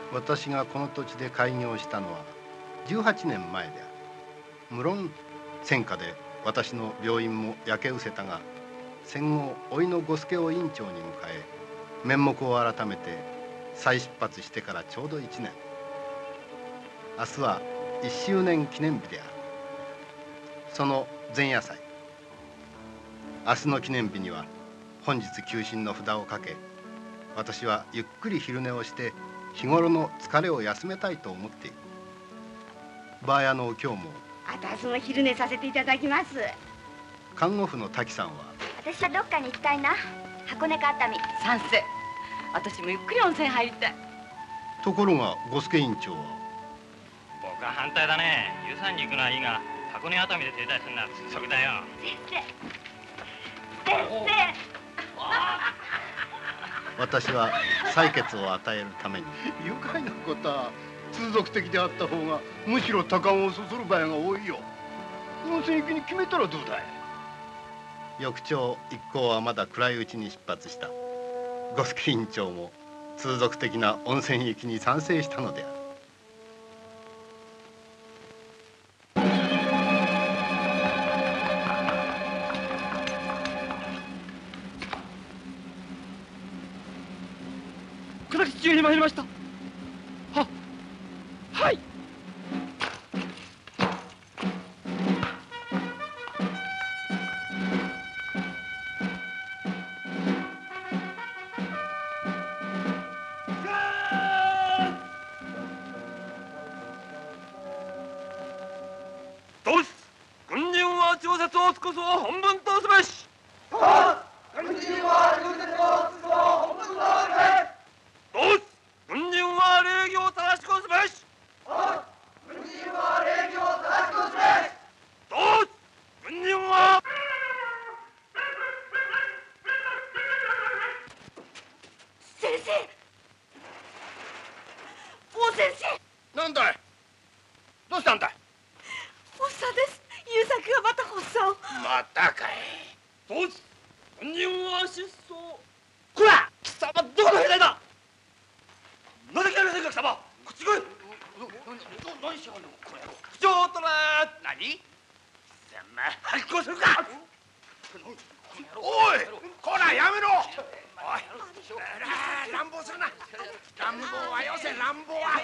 私がこの土地で開業したのは18年前である。無論戦火で私の病院も焼け失せたが、戦後甥の五助を院長に迎え面目を改めて再出発してからちょうど1年。明日は1周年記念日である。その前夜祭、明日の記念日には本日休診の札をかけ、私はゆっくり昼寝をして日頃の疲れを休めたいと思っている。バー屋のお京も、 私も昼寝させていただきます。 看護婦の滝さんは、 私はどっかに行きたいな。箱根か熱海。 賛成。私もゆっくり温泉入りたい。 ところが五助院長は、 僕は反対だね。遊山に行くのはいいが、箱根熱海で停滞するのは屈辱だよ。 先生。 私は採血を与えるために、愉快なことは通俗的であった方がむしろ多感をそそる場合が多いよ。温泉行きに決めたらどうだい。翌朝一行はまだ暗いうちに出発した。五助院長も通俗的な温泉行きに賛成したのである。 倉吉中に参りました。はい。 どうす軍人は調節を尽くそう本分とすべし。 軍人は調節を尽くそう本分とすべし。 どうす軍人は礼儀を正しくすべし。 軍人は礼儀を正しくすべし。 どうす軍人は先生。大先生。 なんだい。どうしたんだい。 発作です。優作がまた発作を。 またかい。 どうす軍人は失踪。 こら貴様どこの兵隊だ。なぜ来てませんか貴様。こっち来い。 何しやがんのこれ。 口調を取れ。 何。 発行するか。 おい、こらやめろ。おい、乱暴するな。乱暴はよせ、乱暴は。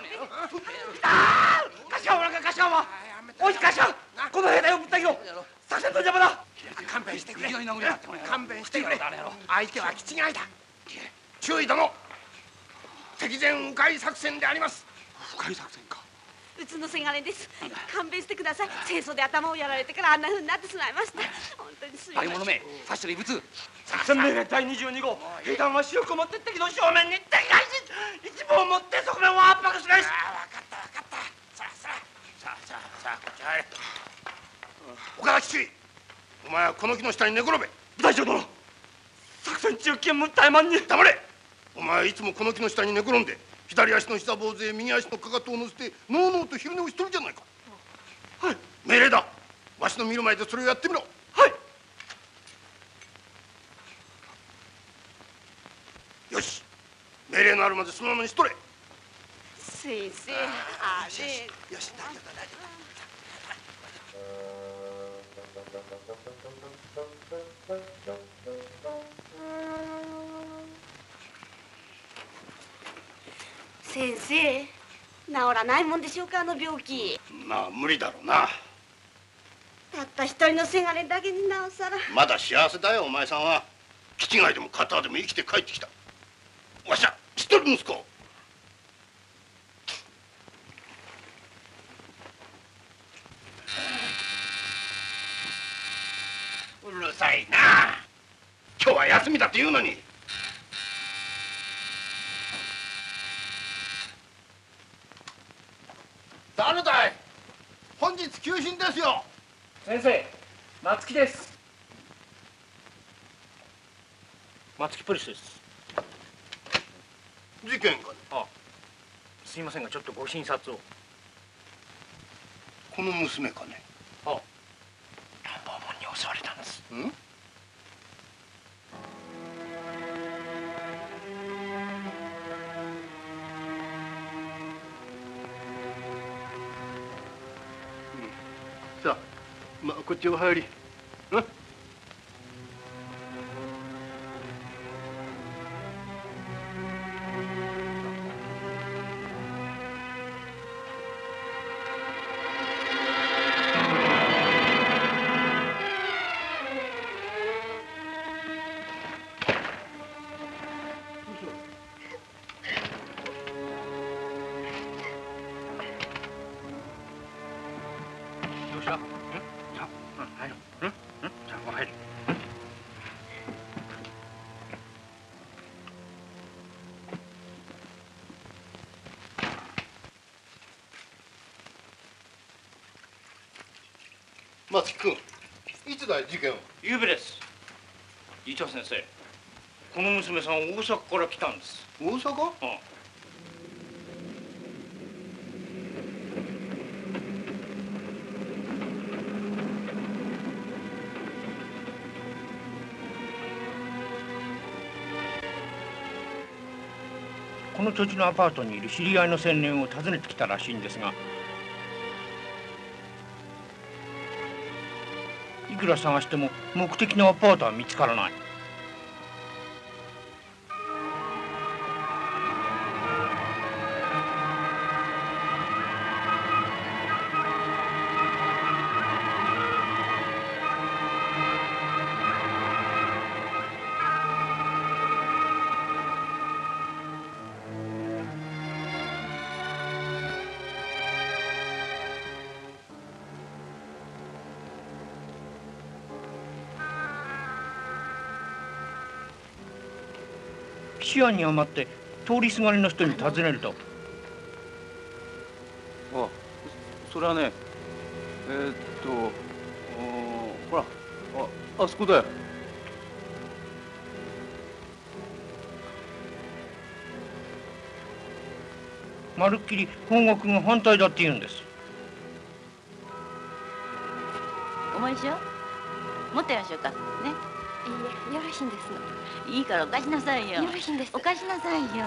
頭は頭は。おい頭、この兵隊をぶった切ろう。作戦の邪魔だ。 勘弁してくれ。勘弁してくれ。相手は気違いだ。注意殿。敵前迂回作戦であります。 迂回作戦か。 うちのせがれです。勘弁してください。戦争で頭をやられてからあんな風になってしまいました。本当にすみません。 化け物め、さっしょりぶつ。作戦命令第22号。兵団は主力を持って敵の正面に敵対し、一部を持って側面を圧迫すべし。 分かった分かった。さあこっち入れ。岡田吉お前はこの木の下に寝転べ。 部隊長殿、作戦中勤務怠慢に。 黙れ。お前はいつもこの木の下に寝転んで、左足の膝坊主へ右足のかかとを乗せてのうのうと昼寝をしとるじゃないか。 はい。 命令だ。わしの見る前でそれをやってみろ。 はい。 よし、命令のあるまでそのままにしとれ。 先生、あれ。 よし、大丈夫だ大丈夫だ。 先生、治らないもんでしょうか、あの病気。 まあ無理だろうな。 たった一人のせがれだけになおさら。 まだ幸せだよお前さんは。気違いでも片でも生きて帰ってきた。わしは一人息子。うるさいな。今日は休みだというのに。誰だい。本日休診ですよ。 先生、松木です。松木ポリスです。 事件かね。 すいませんがちょっとご診察を。 この娘かね。 乱暴者に襲われたんです。 まあこっちお入り。うん。松木君、いつだい事件は？ ゆうべです。伊藤先生、この娘さん大阪から来たんです。 大阪？ うん。この土地のアパートにいる知り合いの青年を訪ねてきたらしいんですが、いくら探しても目的のアパートは見つからない。思案に余って通りすがりの人に尋ねると、 あ、それはね、ほら、あそこだよ。 まるっきり方角が反対だって言うんです。 重いでしょ？持ってみましょうかね。 いいえ、よろしいんですの。 いいからお貸しなさいよ。 よろしいんです。 お貸しなさいよ。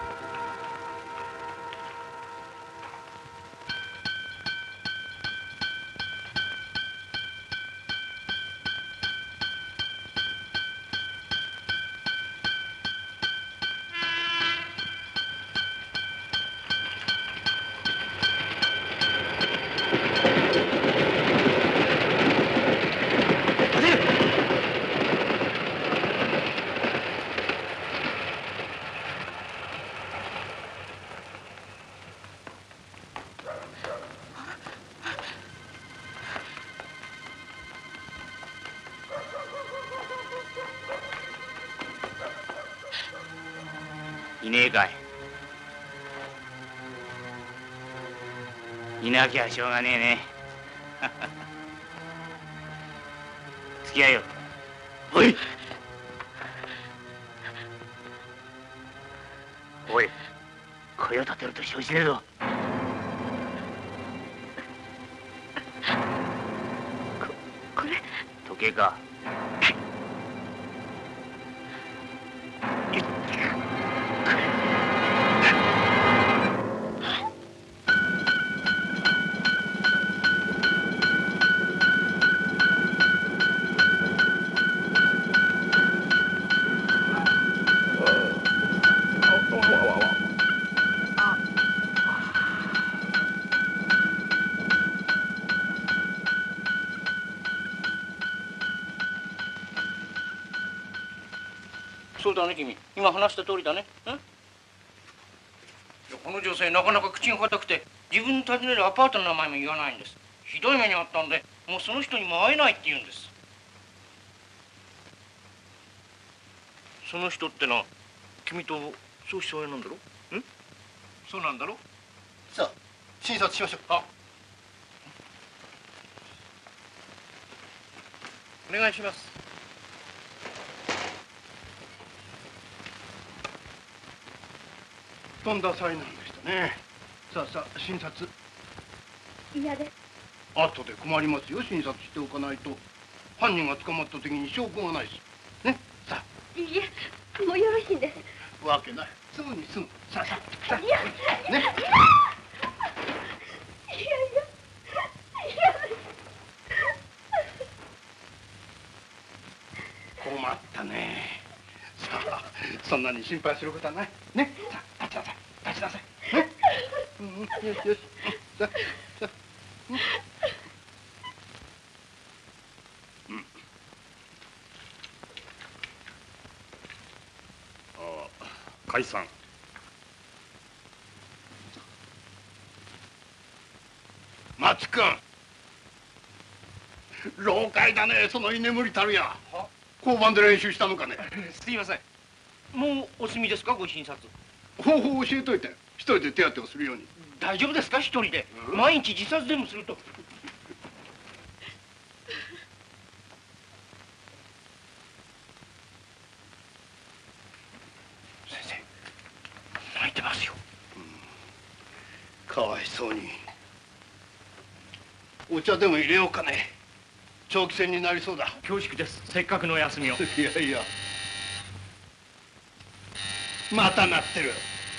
いねえかい。いなきゃしょうがねえね。付き合いよ。おい。おい。声を立てると承知ねえぞ。 これ。 時計か。そうだね君、今話した通りだね。この女性なかなか口が堅くて自分の訪ねるアパートの名前も言わないんです。ひどい目にあったんでもうその人にも会えないって言うんです。その人ってのは君と相思相愛なんだろ？ん？そうなんだろ？ さあ診察しましょう。 あ、お願いします。 とんだ災難でしたね。さあさあ診察。 嫌です。 後で困りますよ。診察しておかないと犯人が捕まった時に証拠がないしね。さあ。 いいえ、もうよろしいんです。 わけない。すぐにすぐ。さあさあ。さあ。 いや、 ね。 なに心配することはないね。さあ立ちなさい立ちなさいね。よしよし。さあさあ。 解散。 松君、老快だね、その居眠りたるや。交番で練習したのかね。 すいません。もうお済みですか、ご診察。 方法を教えといて、一人で手当てをするように。 大丈夫ですか、一人で。毎日自殺でもすると。先生、泣いてますよ。 かわいそうに。お茶でも入れようかね。長期戦になりそうだ。 恐縮です。せっかくの休みを。 いやいや。また鳴ってる。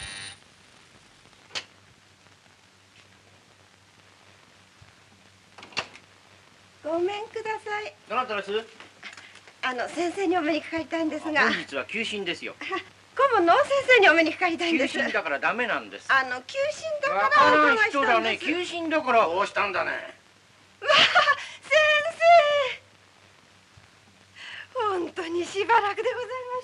ごめんください。 どなたです？ 先生にお目にかかりたいんですが。 本日は休診ですよ。 顧問の先生にお目にかかりたいんです。 休診だからダメなんです。 休診だからお伺いしたんです。 休診だから。 どうしたんだね。 わあ、先生。本当にしばらくでござい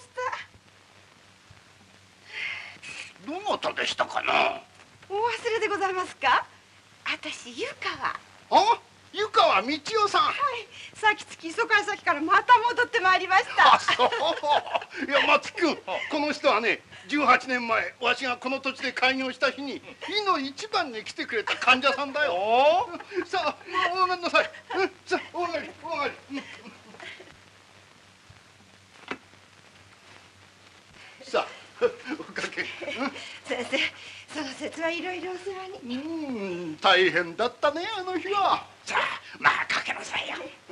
ました。 どなたでしたかな。 お忘れでございますか。私湯川。 あ、湯川道夫さん。 はい、先月磯貝崎からまた戻ってまいりました。 あ、そう。いや、松木君、この人はね、18年前わしがこの土地で開業した日に井の一番に来てくれた患者さんだよ。さあ、ごめんなさい。さあ、お上がりお上がり。さあ、おかけ。 先生、その節はいろいろお世話に。 大変だったね、あの日は。 さあ、まあかけなさいよ。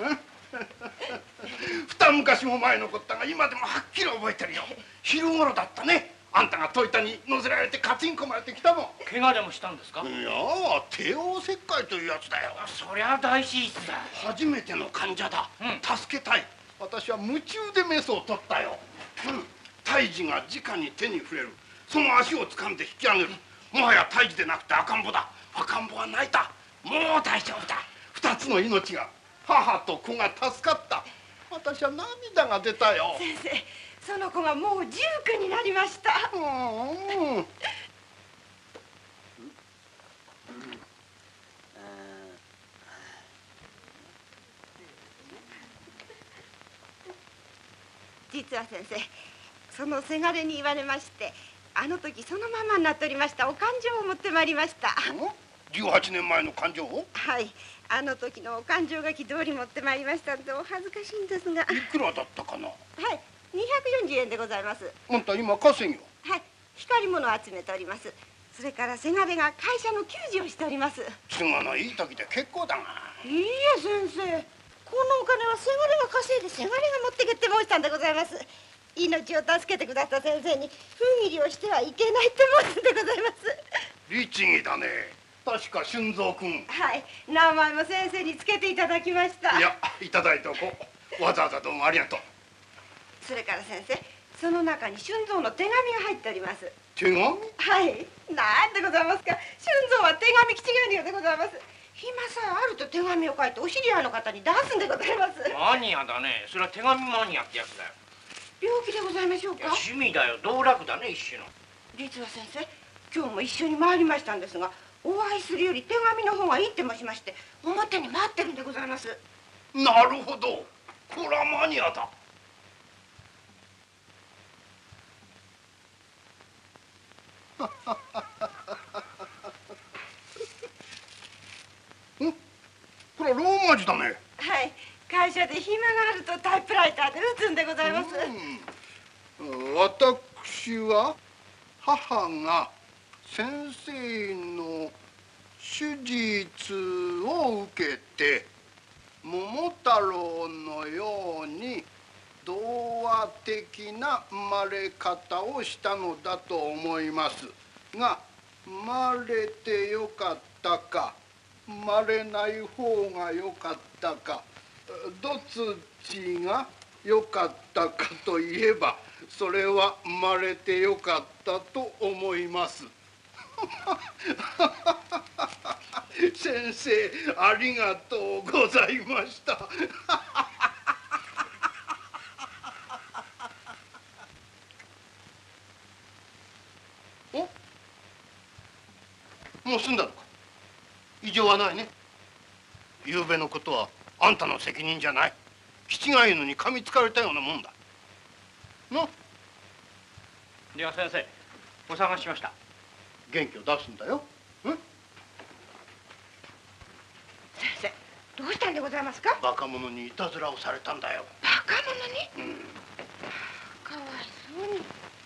二昔も前のことだが今でもはっきり覚えてるよ。昼頃だったね。あんたが戸板に乗せられてカチンコまれてきたもん。 怪我でもしたんですか？ いや、帝王切開というやつだよ。 そりゃ大手術だ。 初めての患者だ。助けたい。私は夢中でメスを取ったよ。胎児が直に手に触れる。その足を掴んで引き上げる。もはや胎児でなくて赤ん坊だ。赤ん坊は泣いた。もう大丈夫だ。二つの命が、母と子が助かった。私は涙が出たよ。 先生、その子がもう19になりました。実は先生、そのせがれに言われまして、あの時そのままになっておりましたお勘定を持ってまいりました。 18年前の勘定を。 はい、あの時のお勘定書き通り持ってまいりましたんでお恥ずかしいんですが。いくらだったかな。 はい、240円でございます。 あんた今稼ぎを。 はい、光り物を集めております。それからせがれが会社の給仕をしております。 都合のいい時で結構だが。 いいえ先生、このお金はせがれが稼いでせがれが持ってけって申したんでございます。命を助けてくださった先生に不義理をしてはいけないって申すんでございます。 律儀だね。確か俊三君。 はい、名前も先生につけていただきました。 いや、いただいておこう。わざわざどうもありがとう。 それから先生、その中に俊三の手紙が入っております。 手紙？ はい、なんでございますか。俊三は手紙気違いのようでございます。暇さえあると手紙を書いてお知り合いの方に出すんでございます。 マニアだね。それは手紙マニアってやつだよ。 病気でございましょうか。 趣味だよ。道楽だね、一種の。 実は先生、今日も一緒に参りましたんですが、お会いするより手紙の方がいいって申しまして、表に待ってるんでございます。 なるほど。これはマニアだ。これはローマ字だね。 はい、会社で暇があるとタイプライターで打つんでございます。 私は母が先生の手術を受けて桃太郎のように童話的な生まれ方をしたのだと思いますが、生まれてよかったか生まれない方がよかったか、どっちがよかったかといえばそれは生まれてよかったと思います。先生、ありがとうございました。お、もう済んだのか。異常はないね。昨べのことはあんたの責任じゃない。キチガエヌに噛みつかれたようなもんだ。の。 では先生、お探ししました。 元気を出すんだよ。 先生、どうしたんでございますか？ バカ者にいたずらをされたんだよ。 バカ者に？かわいそうに。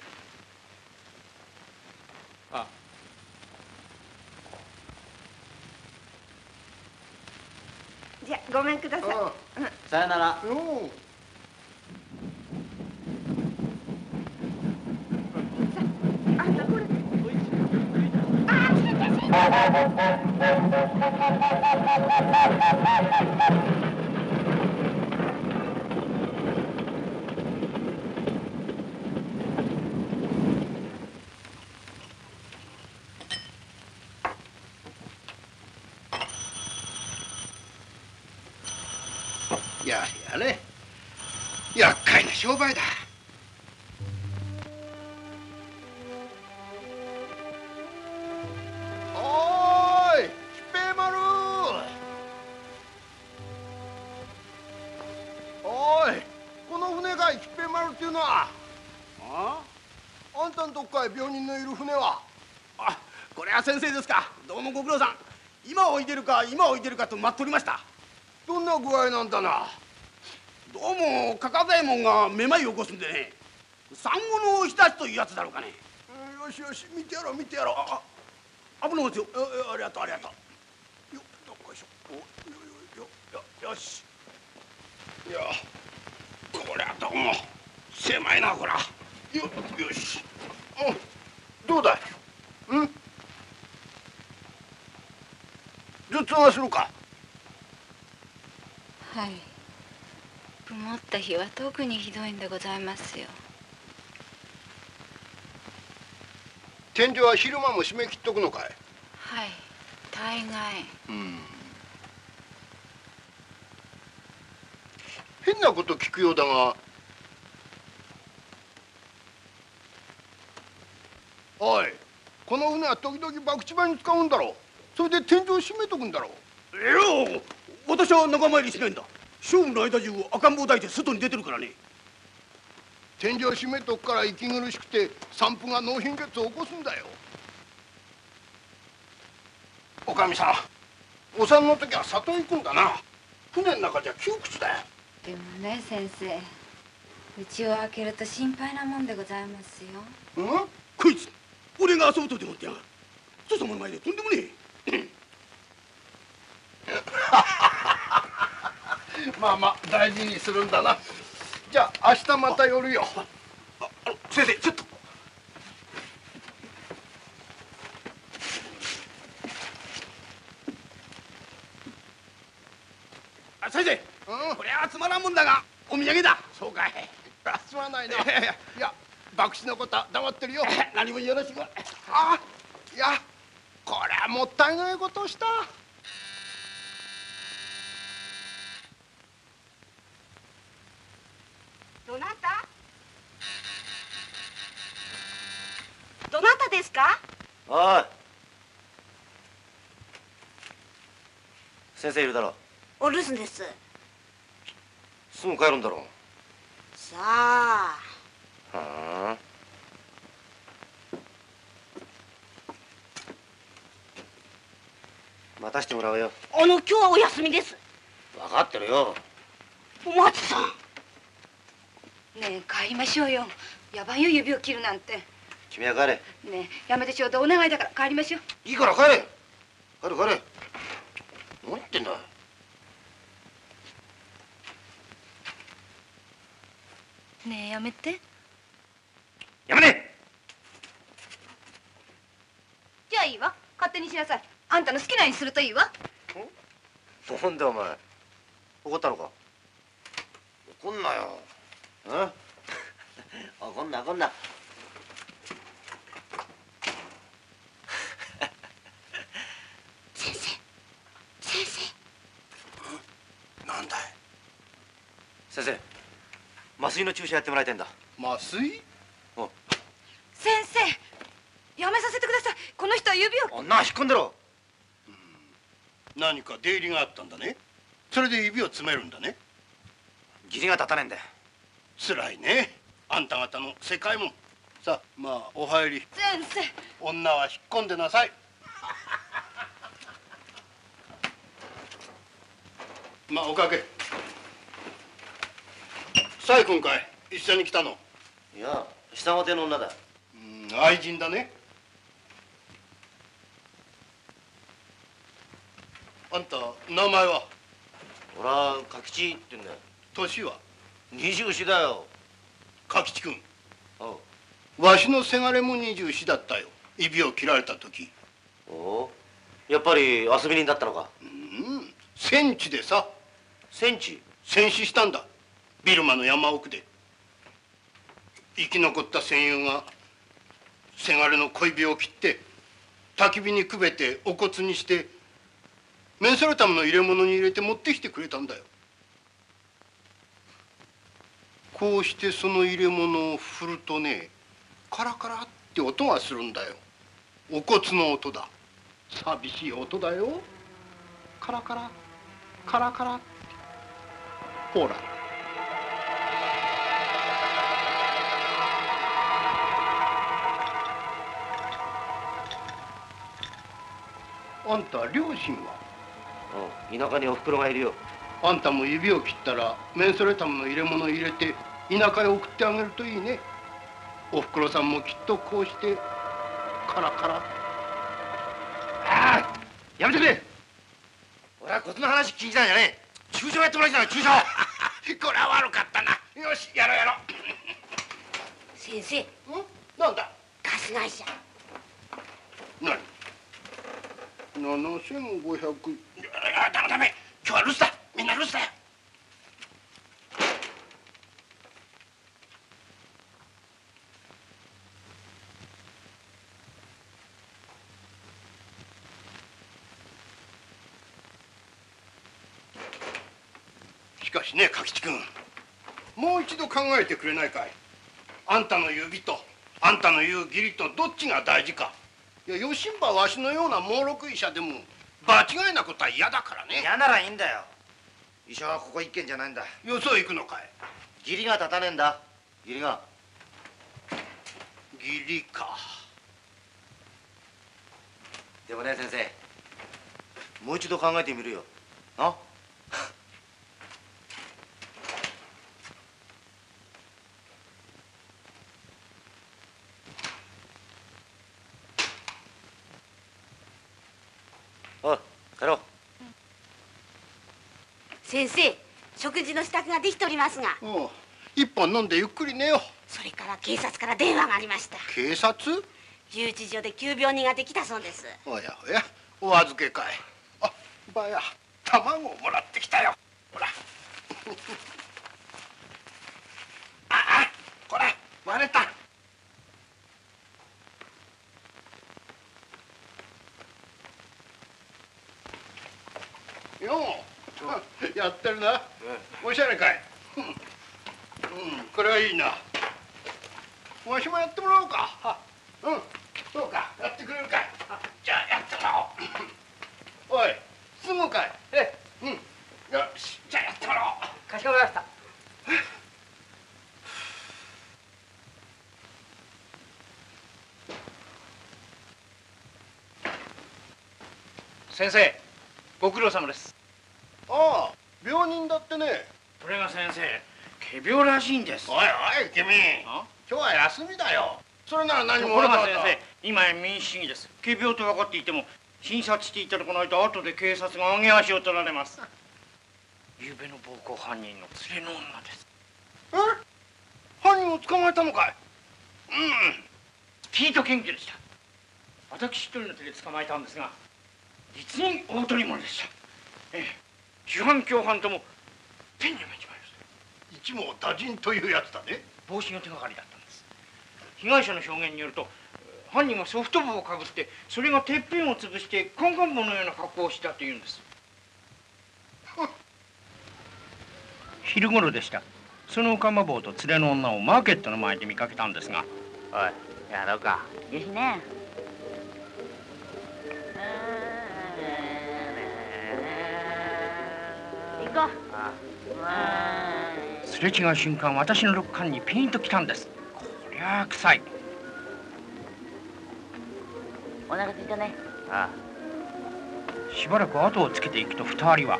あ、 じゃあごめんください。 さよなら。 あんたこれ。 やれ。厄介な商売だ。おーい、吉平丸。おい、この船かい、吉平丸っていうのは。あんたんとこかい、病人のいる船は。 あ、これは先生ですか。どうもご苦労さん。今おいでるかと待っておりました。 どんな具合なんだな。 どうもかかざえもんがめまいを起こすんでね。産後の日立というやつだろうかね。 よしよし、見てやろう見てやろう。 危ないですよ。ありがとうありがとう。よっしょ。よし。 いや、こりゃどうも狭いなこら。よし。どうだい。頭痛がするか。 はい。曇った日は特にひどいんでございますよ。 天井は昼間も閉め切っとくのかい。 はい、大概。 変なこと聞くようだが。おい、この船は時々博打場に使うんだろう。それで天井閉めとくんだろう。 私は仲間入りしないんだ。勝負の間中赤ん坊抱いて外に出てるからね。 天井閉めとくから息苦しくて散布が脳貧血を起こすんだよ。おかみさん、お産の時は里へ行くんだな。船の中じゃ窮屈だよ。 でもね先生、家を開けると心配なもんでございますよ。 こいつ俺が遊ぶとでもってやがる。人様の前でとんでもねえ。 まあまあ大事にするんだな。じゃあ明日また寄るよ。 先生ちょっと。先生、これはつまらんもんだがお土産だ。 そうかい。すまないな。いや、博打のことは黙ってるよ。 何もよろしく。 いや、これはもったいないことをした。 どなたですか？ おい、先生いるだろ。 お留守です。 すぐ帰るんだろ。 さあ。 はあ。待たしてもらうよ。 今日はお休みです。 分かってるよ。 お松さん。 ねえ帰りましょうよ。野蛮よ指を切るなんて。 君は帰れ。 ねえやめてちょうどお願いだから帰りましょう。 いいから帰れ。帰れ。何言ってんだ。 ねえやめて。 やめね。 じゃあいいわ。勝手にしなさい。あんたの好きなようにするといいわ。 なんでお前怒ったのか。怒んなよ。 怒んな怒んな。 先生先生。 なんだい。先生、麻酔の注射やってもらいたいんだ。 麻酔？ 先生、やめさせてください。この人は指を。 女は引っ込んでろ。 何か出入りがあったんだね。それで指を詰めるんだね。 義理が立たねえんだよ。 辛いね、あんた方の世界も。さあ、まあお入り。 先生、 女は引っ込んでなさい。まあおかけ。サイ君かい、一緒に来たの？ いや、下表の女だ。 愛人だね。あんた名前は？ 俺は柿吉って言うんだよ。 年は 24だよ。 柿吉君。 おう。 わしのせがれも24だったよ、指を切られた時。 おう、やっぱり遊び人だったのか。 戦地でさ。 戦地？ 戦死したんだ、ビルマの山奥で。生き残った戦友がせがれの小指を切って焚き火にくべてお骨にしてメンソレタムの入れ物に入れて持ってきてくれたんだよ。こうしてその入れ物を振るとね、カラカラって音がするんだよ。お骨の音だ。寂しい音だよ。カラカラカラカラって。ほら。あんた両親は？ 田舎におふくろがいるよ。 あんたも指を切ったらメンソレタムの入れ物を入れて田舎へ送ってあげるといいね。おふくろさんもきっとこうしてカラカラ。 ああ、やめてくれ。俺はこっちの話聞いたんじゃねえ。注射やってもらいたい。注射これは悪かったな。よし、やろうやろう。 先生。 なんだ？ ガス会社。 何？7500。ダメ。今日は留守だ。みんな留守だよ。しかしね、柿吉君、もう一度考えてくれないかい。あんたの指とあんたの言う義理とどっちが大事か。いや、よしんばわしのような猛録医者でも場違いなことは嫌だからね。 嫌ならいいんだよ。医者はここ一軒じゃないんだ。 よそへ行くのかい。 義理が立たねえんだ。義理が。 義理か。 でもね、先生、もう一度考えてみるよ。な。おい、帰ろう。 先生、食事の支度ができておりますが。 おう、一本飲んでゆっくり寝よう。 それから警察から電話がありました。 警察？ 留置所で急病人ができたそうです。 おやおや、お預けかい。あ、ばや、卵をもらってきたよ。ほら。これ割れた。よう、やってるな。おしゃれかい。これはいいな。わしもやってもらおうか。そうか、やってくれるかい。じゃあやってもらおう。おい、すぐかい。よし、じゃあやってもらおう。 かしこまりました。 先生、ご苦労様です。 ああ、病人だってね。 これが先生、仮病らしいんです。 おいおい、君。今日は休みだよ。それなら何もこれが先生、今や民主主義です。仮病と分かっていても診察していただかないと後で警察が揚げ足を取られます。昨夜の暴行犯人の連れの女です。 犯人を捕まえたのかい？ スピード検挙でした。私一人の手で捕まえたんですが、実に大取り物でした。主犯共犯とも天に召ちまいます。 一網打尽というやつだね。 帽子が手がかりだったんです。被害者の証言によると犯人はソフト帽をかぶってそれがてっぺんを潰してカンカン帽のような格好をしたというんです。昼頃でした。そのオカマ帽と連れの女をマーケットの前で見かけたんですが、 おい、やろうか。 よしね。行こう。 すれ違う瞬間、私の肋間にピンときたんです。こりゃあ臭い。 お腹空いたね。 ああ。しばらく後をつけていくと二人は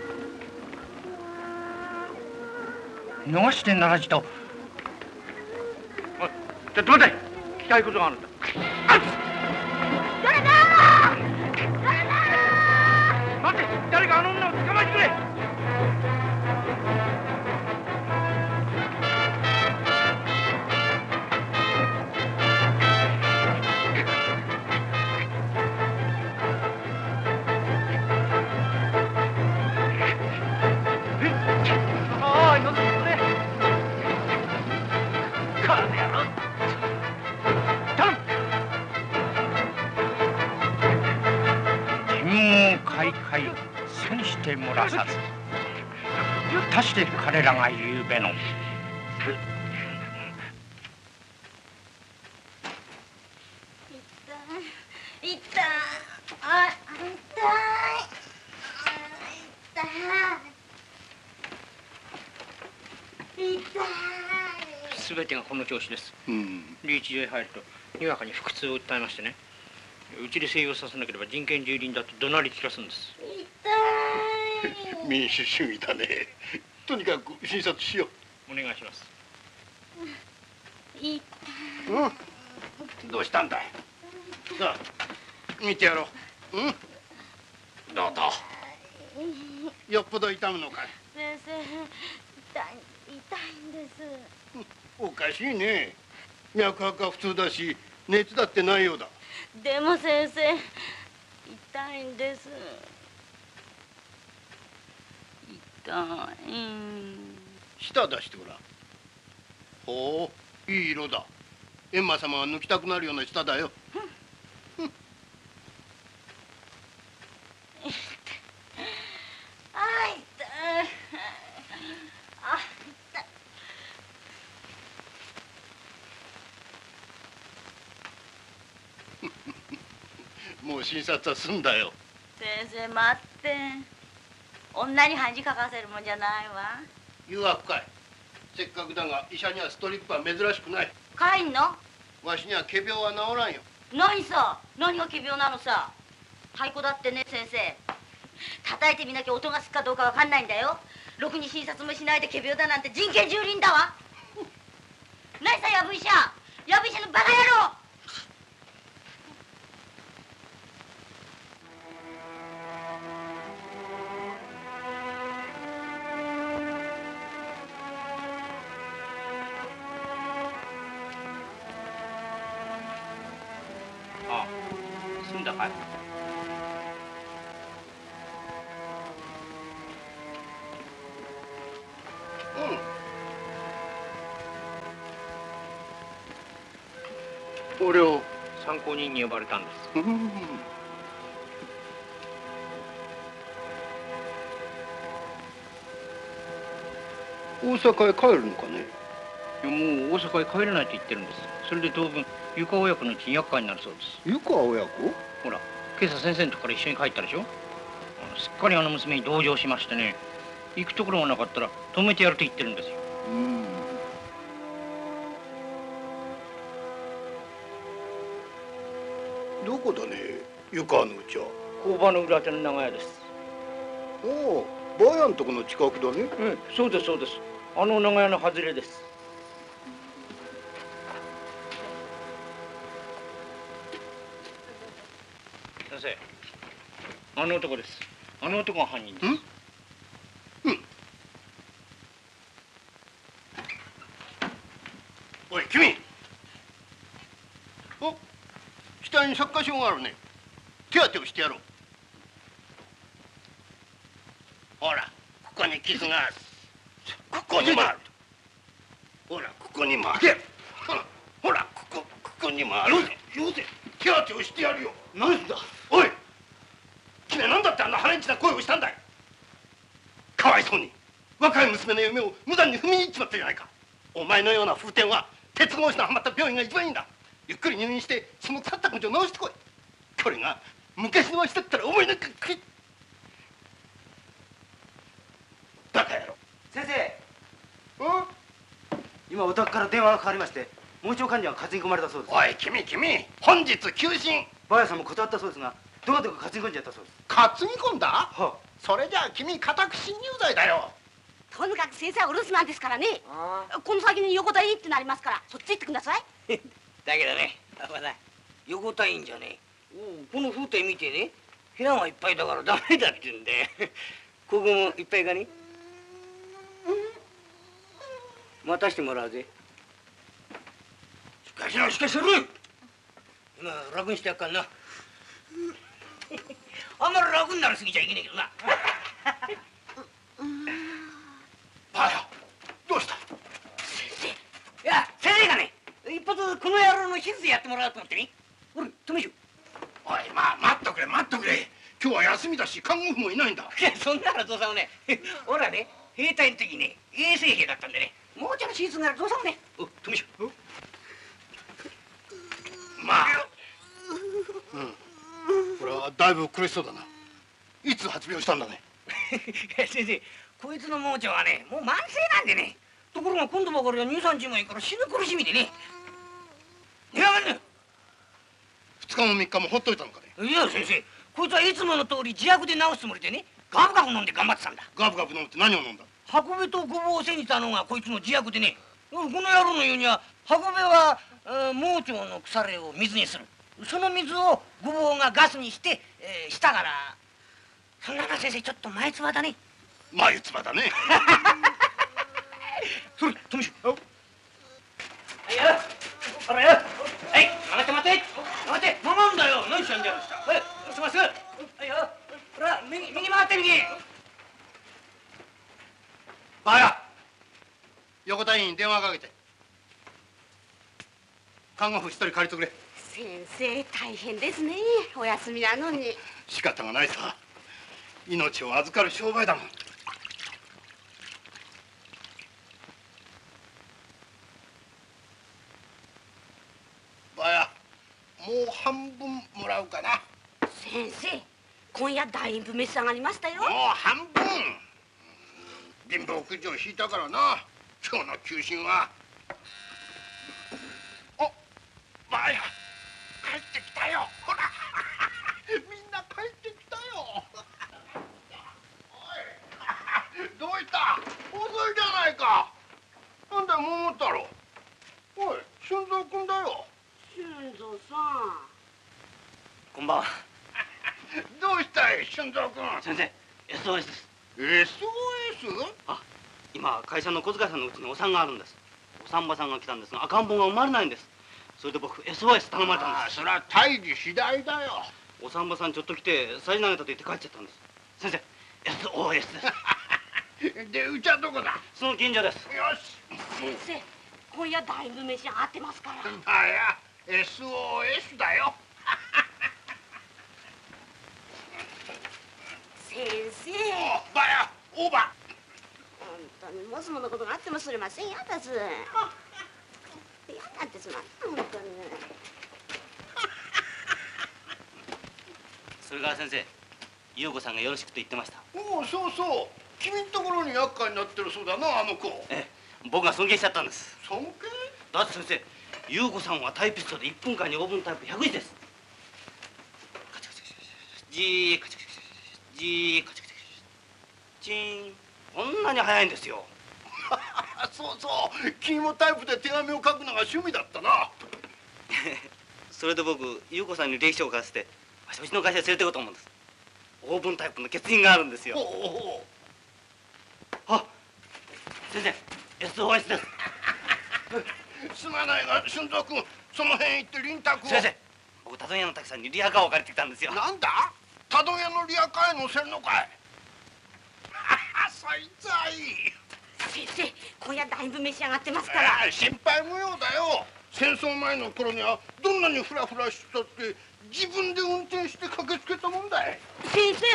逃してならじと、おい、ちょっと待て、聞きたいことがあるんだ。 誰だ待て、誰かあの女を捕まえてくれ。戦して漏らさず、たして彼らがゆうべの痛いあ痛いすべてがこの調子です。留置所へ入るとにわかに腹痛を訴えましてね、うちで静養させなければ人権蹂躙だと怒鳴り聞かすんです。 民主主義だね。とにかく診察しよう。お願いします。 どうしたんだい。さあ見てやろう。どうぞ。よっぽど痛むのかい。 先生、痛いんです。 おかしいね。脈拍は普通だし熱だってないようだ。 でも先生、痛いんです。 舌出してごらん。ほう、いい色だ。閻魔様が抜きたくなるような舌だよ。もう診察は済んだよ。 先生待って、女に恥かかせるもんじゃないわ。 誘惑かい。せっかくだが医者にはストリップは珍しくない。 帰んの？ わしには仮病は治らんよ。 何さ、何が仮病なのさ。太鼓だってね、先生、叩いてみなきゃ音がすくかどうかわかんないんだよ。ろくに診察もしないで仮病だなんて人権蹂躙だわ。何さ、やぶ医者のバカ野郎。 ああ、済んだかい。 俺を参考人に呼ばれたんです。 大阪へ帰るのかね。 いや、もう大阪へ帰れないと言ってるんです。それで当分湯川親子のうちに厄介になるそうです。 湯川親子？ ほら、今朝先生のとこから一緒に帰ったでしょ。すっかりあの娘に同情しましてね、行くところがなかったら止めてやると言ってるんですよ。 どこだね、湯川のうちは。 工場の裏手の長屋です。 おお、バヤんとこの近くだね。 そうですそうです。あの長屋の外れです。先生、あの男です。あの男が犯人です。 おい君、お、額に擦過傷があるね。手当てをしてやろう。ほら、ここに傷がある。ここにもある。 ほらここにもある。ほらここにもある。よせ手当てをしてやるよ。何だおい、君は何だってあんな破廉恥な声をしたんだい。かわいそうに若い娘の夢を無残に踏みに行っちまったじゃないか。お前のような風天は鉄格子のはまった病院が一番いいんだ。ゆっくり入院してその腐った根性を治してこい。これが昔のわしだったら思いなくバカ野郎。 先生、今お宅から電話がかかりまして、盲腸患者が担ぎ込まれたそうです。 おい君本日休診。 ばあさんも断ったそうですが、どなたか担ぎ込んじゃったそうです。 担ぎ込んだ？はあ、それじゃあ君家宅侵入罪だよ。 とにかく先生はお留守なんですからね。この先に横田医院ってなりますから、そっち行ってください。 だけどね、パパだ、横田院じゃねえ。この風景見てね、部屋がいっぱいだからダメだって言うんで、ここもいっぱいかね。待たしてもらうぜ。しかしろ。今楽にしてやっかんな。あんまり楽になりすぎちゃいけねえけどな。 ばあや、どうした？ 先生。いや、先生がね、一発この野郎の手術やってもらおうと思ってね。おい、止めしょ。 おい、待っとくれ。今日は休みだし看護婦もいないんだ。 いや、そんなのどうさもね。ほらね、兵隊の時ね、衛生兵だったんでね、もうちょっと手術があるどうさもね。止めしょ。 これはだいぶ苦しそうだな。いつ発病したんだね。 先生、こいつの盲腸はね、もう慢性なんでね。ところが今度ばかりは2、3日前から死ぬ苦しみでね。いやがんね。 2日も3日もほっといたのかね。 いや先生、こいつはいつもの通り自薬で治すつもりでね、ガブガブ飲んで頑張ってたんだ。 ガブガブ飲むって何を飲んだ？ 箱べとごぼうを煎じたのがこいつの自薬でね。この野郎の言うには、箱べは盲腸の腐れを水にする。その水をごぼうがガスにして、したから。そんなの先生、ちょっと前つばだね。 前つばだね。 それ、止めしょ。はいよ。ほらよ。はい、待て。守るんだよ。何しちゃうんだよ。はい、まっすぐ。はいよ。ほら、右回って右。 ばあや、横田院に電話かけて。看護婦1人借りてくれ。 先生大変ですね。お休みなのに。 仕方がないさ。命を預かる商売だもん。ばあや、もう半分もらうかな。 先生、今夜だいぶ召し上がりましたよ。 もう半分。貧乏くじを引いたからな、今日の休診は。お、ばあや、帰ってきたよ。ほらみんな帰ってきたよ。おいどうした？遅いじゃないか。なんだよ桃太郎。おい、俊三君だよ。 俊三さん。 こんばんは。 どうしたい俊三君。 先生、SOS です。 SOS？ あ、今会社の小塚さんのうちにお産があるんです。お産婆さんが来たんですが赤ん坊が生まれないんです。それで僕 SOS 頼まれたんです。 それは胎児次第だよ。 お産婆さんちょっと来てさじ投げたと言って帰っちゃったんです。先生、SOS です。 で、うちはどこだ？ その近所です。 よし。 先生、今夜だいぶ召し上がってますから。 あや、SOS だよ。 先生。 ばや、おば。 本当にもしものことがあってもすれませんやだす。やだってすまん本当に。 それから先生、優子さんがよろしくと言ってました。 おお、そうそう。君んところに厄介になってるそうだな、あの子。 僕が尊敬しちゃったんです。 尊敬？ だって先生、優子さんはタイピストで1分間にオーブンタイプ100字です。カチカチカチジーカチカチカチジーカチカチカチチーン。こんなに早いんですよ。 そうそう。君もタイプで手紙を書くのが趣味だったな。 それで僕、優子さんに歴史を書かせて、うちの会社に連れて行こうと思うんです。オーブンタイプの欠品があるんですよ。あ、先生、SOS です。 すまないが、俊三君、その辺行って臨宅を。 先生、僕、たどん屋の滝さんにリアカーを借りてきたんですよ。 なんだ？たどん屋のリアカーへ乗せるのかい？そいつはいい。 先生、今夜だいぶ召し上がってますから。 心配無用だよ。戦争前の頃にはどんなにフラフラしてたって自分で運転して駆けつけたもんだい。 先生、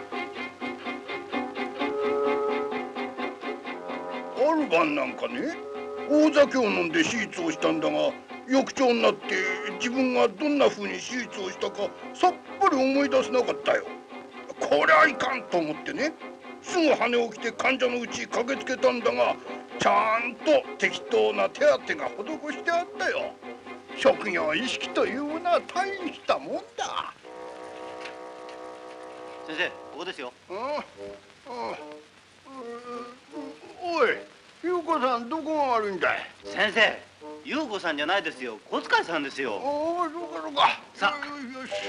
ある晩なんかね、大酒を飲んで手術をしたんだが、翌朝になって自分がどんな風に手術をしたかさっぱり思い出せなかったよ。これはいかんと思ってね、すぐ羽を着て患者のうちへ駆けつけたんだが、ちゃんと適当な手当てが施してあったよ。職業意識というものは大したもんだ。 先生、ここですよ。 おい、優子さんどこが悪いんだい。 先生、優子さんじゃないですよ。小遣いさんですよ。 おお、そうかそうか。 さあ、 よし。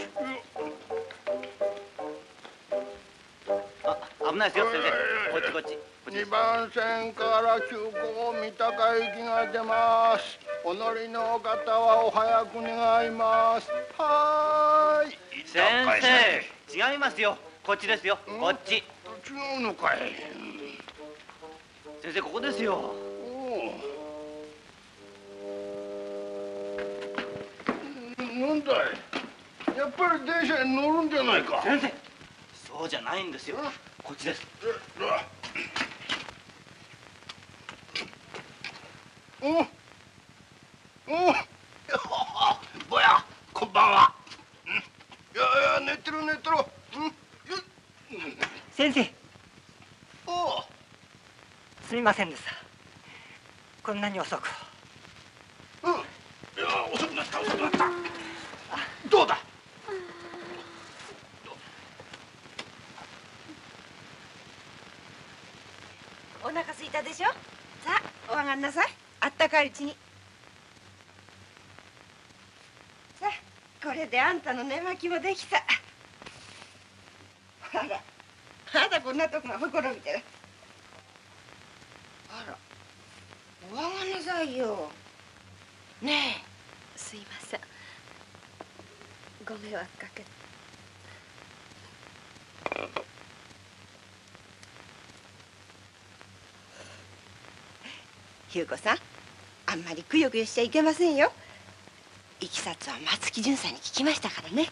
危ないですよ、先生。こっちこっち。 2番線から急行三鷹行きが出ます。お乗りのお方はお早く願います。はーい。 先生、違いますよ。こっちですよ。こっち。 違うのかい。 先生、ここですよ。 なんだい。やっぱり電車に乗るんじゃないか。 先生、そうじゃないんですよ。こっちです。 ぼや、こんばんは。いや寝てる寝てる。 先生。 おう。 すみませんでした。こんなに遅く。 いや、遅くなった遅くなった。どうだ。 お腹空いたでしょ。さあ、お上がんなさい。あったかいうちに。さあ、これであんたの寝巻きもできた。あら、まだこんなとこがほころびてる。あら、お上がんなさいよ。ねえ。 すいません。ご迷惑かけて。 優子さん、あんまりくよくよしちゃいけませんよ。いきさつは松木淳さんに聞きましたからね。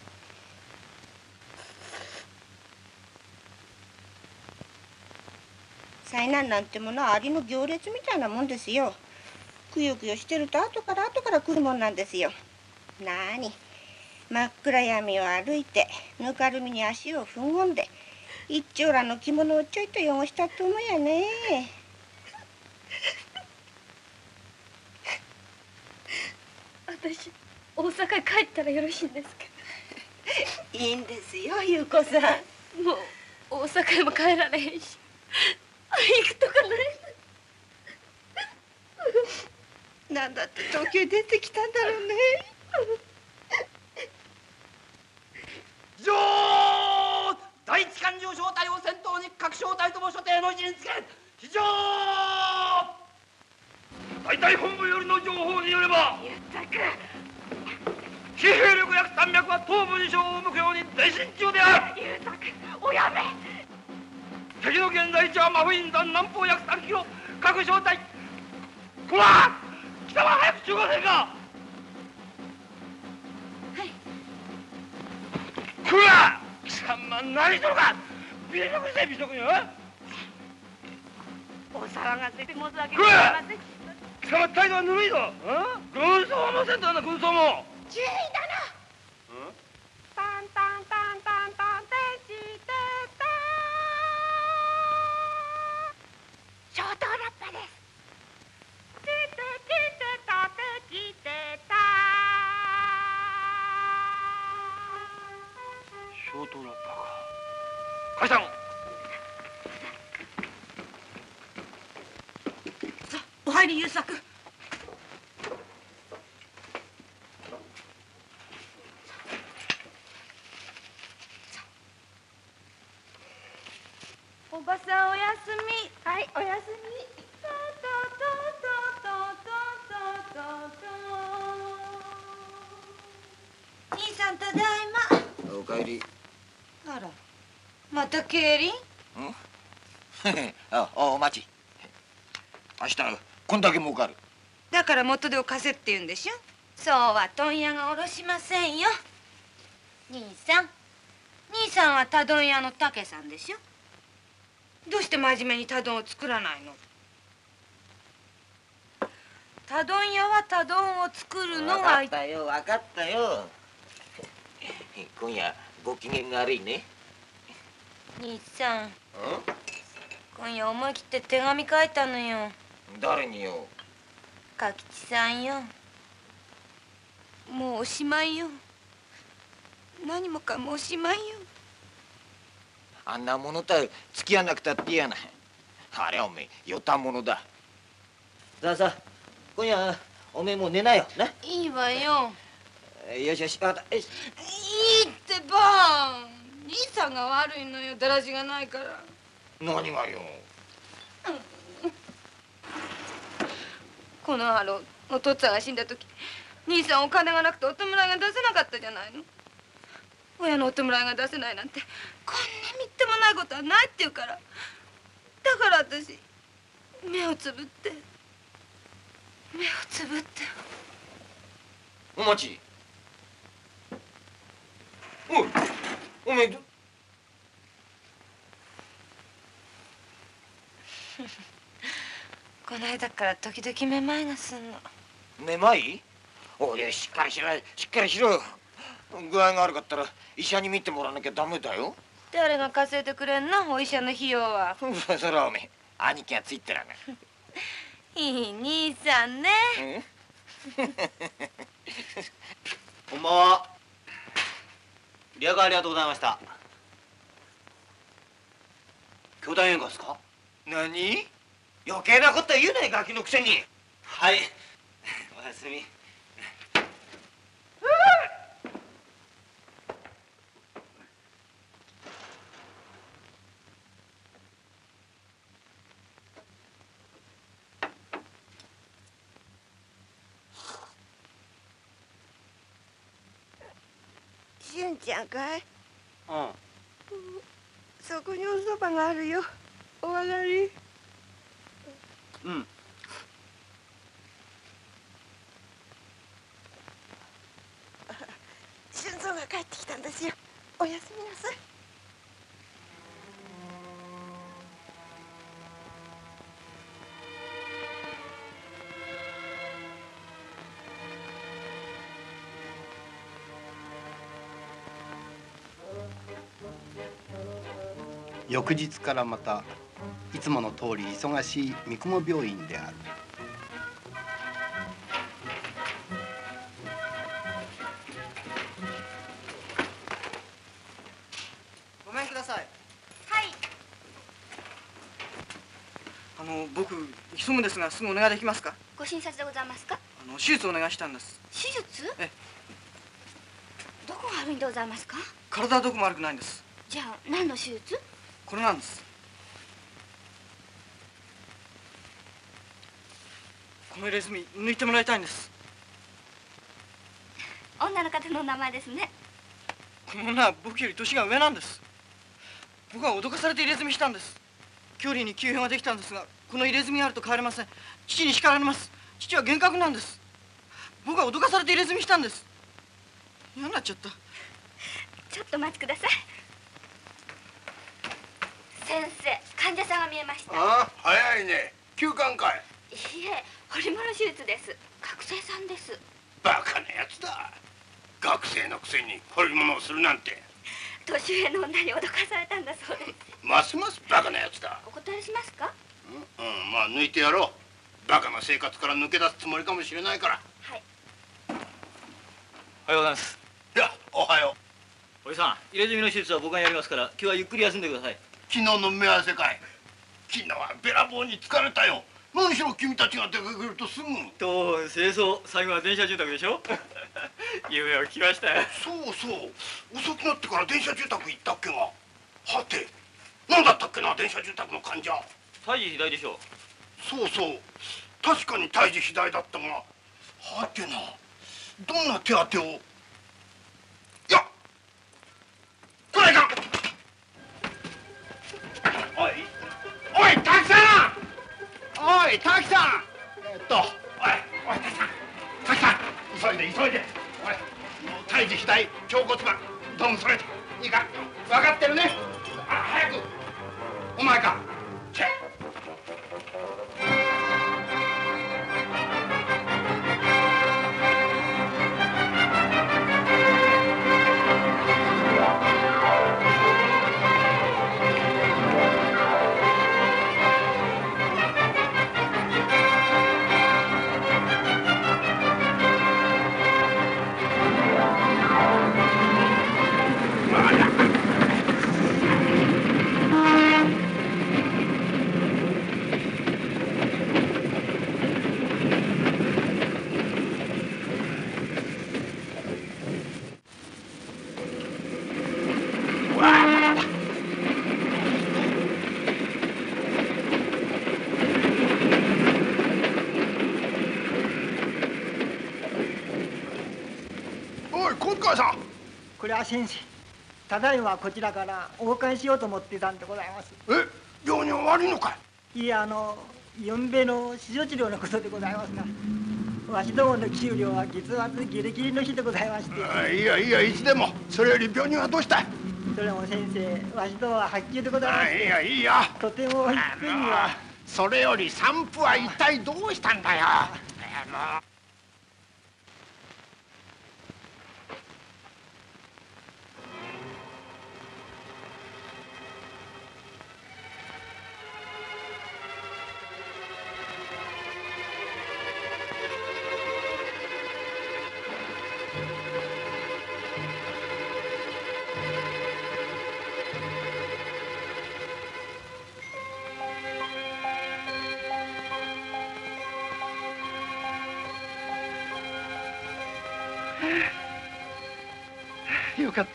災難なんてものはアリの行列みたいなもんですよ。くよくよしてると後から来るもんなんですよ。なに、真っ暗闇を歩いてぬかるみに足を踏ん込んで一張羅の着物をちょいと汚したと思うやね。 私、大阪へ帰ったらよろしいんですけど。いいんですよ、優子さん。 もう大阪へも帰られへんし、行くとかない。 なんだって東京へ出てきたんだろうね。 上第一艦上小隊を先頭に各小隊とも所定の位置につけ、非常。 大隊本部よりの情報によれば、騎兵力約300は東部二省を目標に前進中である。 優作、おやめ。 敵の現在地は真冬山南方約3キロ。各小隊、こら北は早く中和せんか。はい。こら貴様何しとるか。美食せ美食よ。 お騒がせで申し訳ございません。 貴様態度はぬるいぞ。軍曹もせんとな、軍曹も。 注意だな。タンタンタンタンタンてしてた。小灯ラッパです。てててたてきてた。 小灯ラッパか。解散。 さあ、お入り優作。 おばさんおやすみ。 はい、おやすみ。兄さんただいま。 おかえり。 あら、また競輪？ お待ち。 明日こんだけ儲かる。 だから元手を貸せって言うんでしょ。そうは問屋が下ろしませんよ。兄さんは他問屋の竹さんでしょ。どうして真面目に他問を作らないの。他問屋は他問を作るのが。 分かったよ分かったよ。今夜ご機嫌が悪いね。 兄さん、今夜思い切って手紙書いたのよ。 誰によ。 柿地さんよ。もうおしまいよ。何もかもおしまいよ。 あんなものと付き合わなくたっていいやない。あれはおめえよたものだ。さあさあ今夜おめえもう寝なよな。 いいわよ。 よしよしわかった。よし。 いいってば。兄さんが悪いのよ。だらしがないから。 何がよ。 この春お父っつぁんが死んだ時、兄さんお金がなくてお弔いが出せなかったじゃないの。親のお弔いが出せないなんてこんなみっともないことはないって言うから。だから私目をつぶってお待ち。おいおめえこの間から時々めまいがすんの。 めまい？おいしっかりしろしっかりしろよ。具合が悪かったら医者に診てもらわなきゃダメだよ。 誰が稼いでくれんのお医者の費用は。 それはおめえ兄貴がついてらが。 いい兄さんね。 こんばんは。リアカーありがとうございました。兄弟喧嘩ですか？ 何？余計なこと言うねガキのくせに。 はい。おやすみ。 俊ちゃんかい。 うん。 そこにおそばがあるよ。お上がり。 うん。 俊三が帰ってきたんですよ。おやすみなさい。 翌日からまたいつもの通り忙しい三雲病院である。 ごめんください。 はい。 僕急ぐんですがすぐお願いできますか。 ご診察でございますか。 手術お願いしたんです。 手術？どこが悪いんでございますか。 体はどこも悪くないんです。 じゃあ何の手術？ これなんです。この入れ墨抜いてもらいたいんです。 女の方の名前ですね。 この女は僕より年が上なんです。僕は脅かされて入れ墨したんです。距離に急変はできたんですが、この入れ墨があると変われません。父に叱られます。父は厳格なんです。僕は脅かされて入れ墨したんです。嫌になっちゃった。 ちょっとお待ちください。先生、患者さんが見えました。 ああ、早いね。急患かい。 いえ、彫り物手術です。学生さんです。 バカなやつだ。学生のくせに彫り物をするなんて。 年上の女に脅かされたんだそうです。 ますますバカなやつだ。 お断りしますか。 まあ抜いてやろう。バカな生活から抜け出すつもりかもしれないから。 はい。 おはようございます。 いや、おはよおじさん、入れ墨の手術は僕がやりますから、今日はゆっくり休んでください。 昨日の目合わせかい。昨日はべらぼうに疲れたよ。むしろ君たちが出かけるとすぐ。 と清掃、最後は電車住宅でしょ。夢を聞きましたよ。 そうそう、遅くなってから電車住宅行ったっけが。はて、何だったっけな、電車住宅の患者。 胎児肥大でしょう。 そうそう、確かに胎児肥大だったが、はてな、どんな手当てを。いや、これか。おい、おい、滝さん。おい、滝さ腸骨板どんそれいいか分かってるね。早く。お前か。 これは先生、ただいまこちらからお迎えしようと思っていたんでございます。 病人は悪いのかい。 いえ、ゆんべの市場治療のことでございますが、わしどもの給料は月末ギリギリの日でございまして。 いやいつでも。それより病人はどうしたい。 それも先生、わしどもは発給でございます。 いいや。 とてもいっぺんには。 それより散布は一体どうしたんだよ。よかった。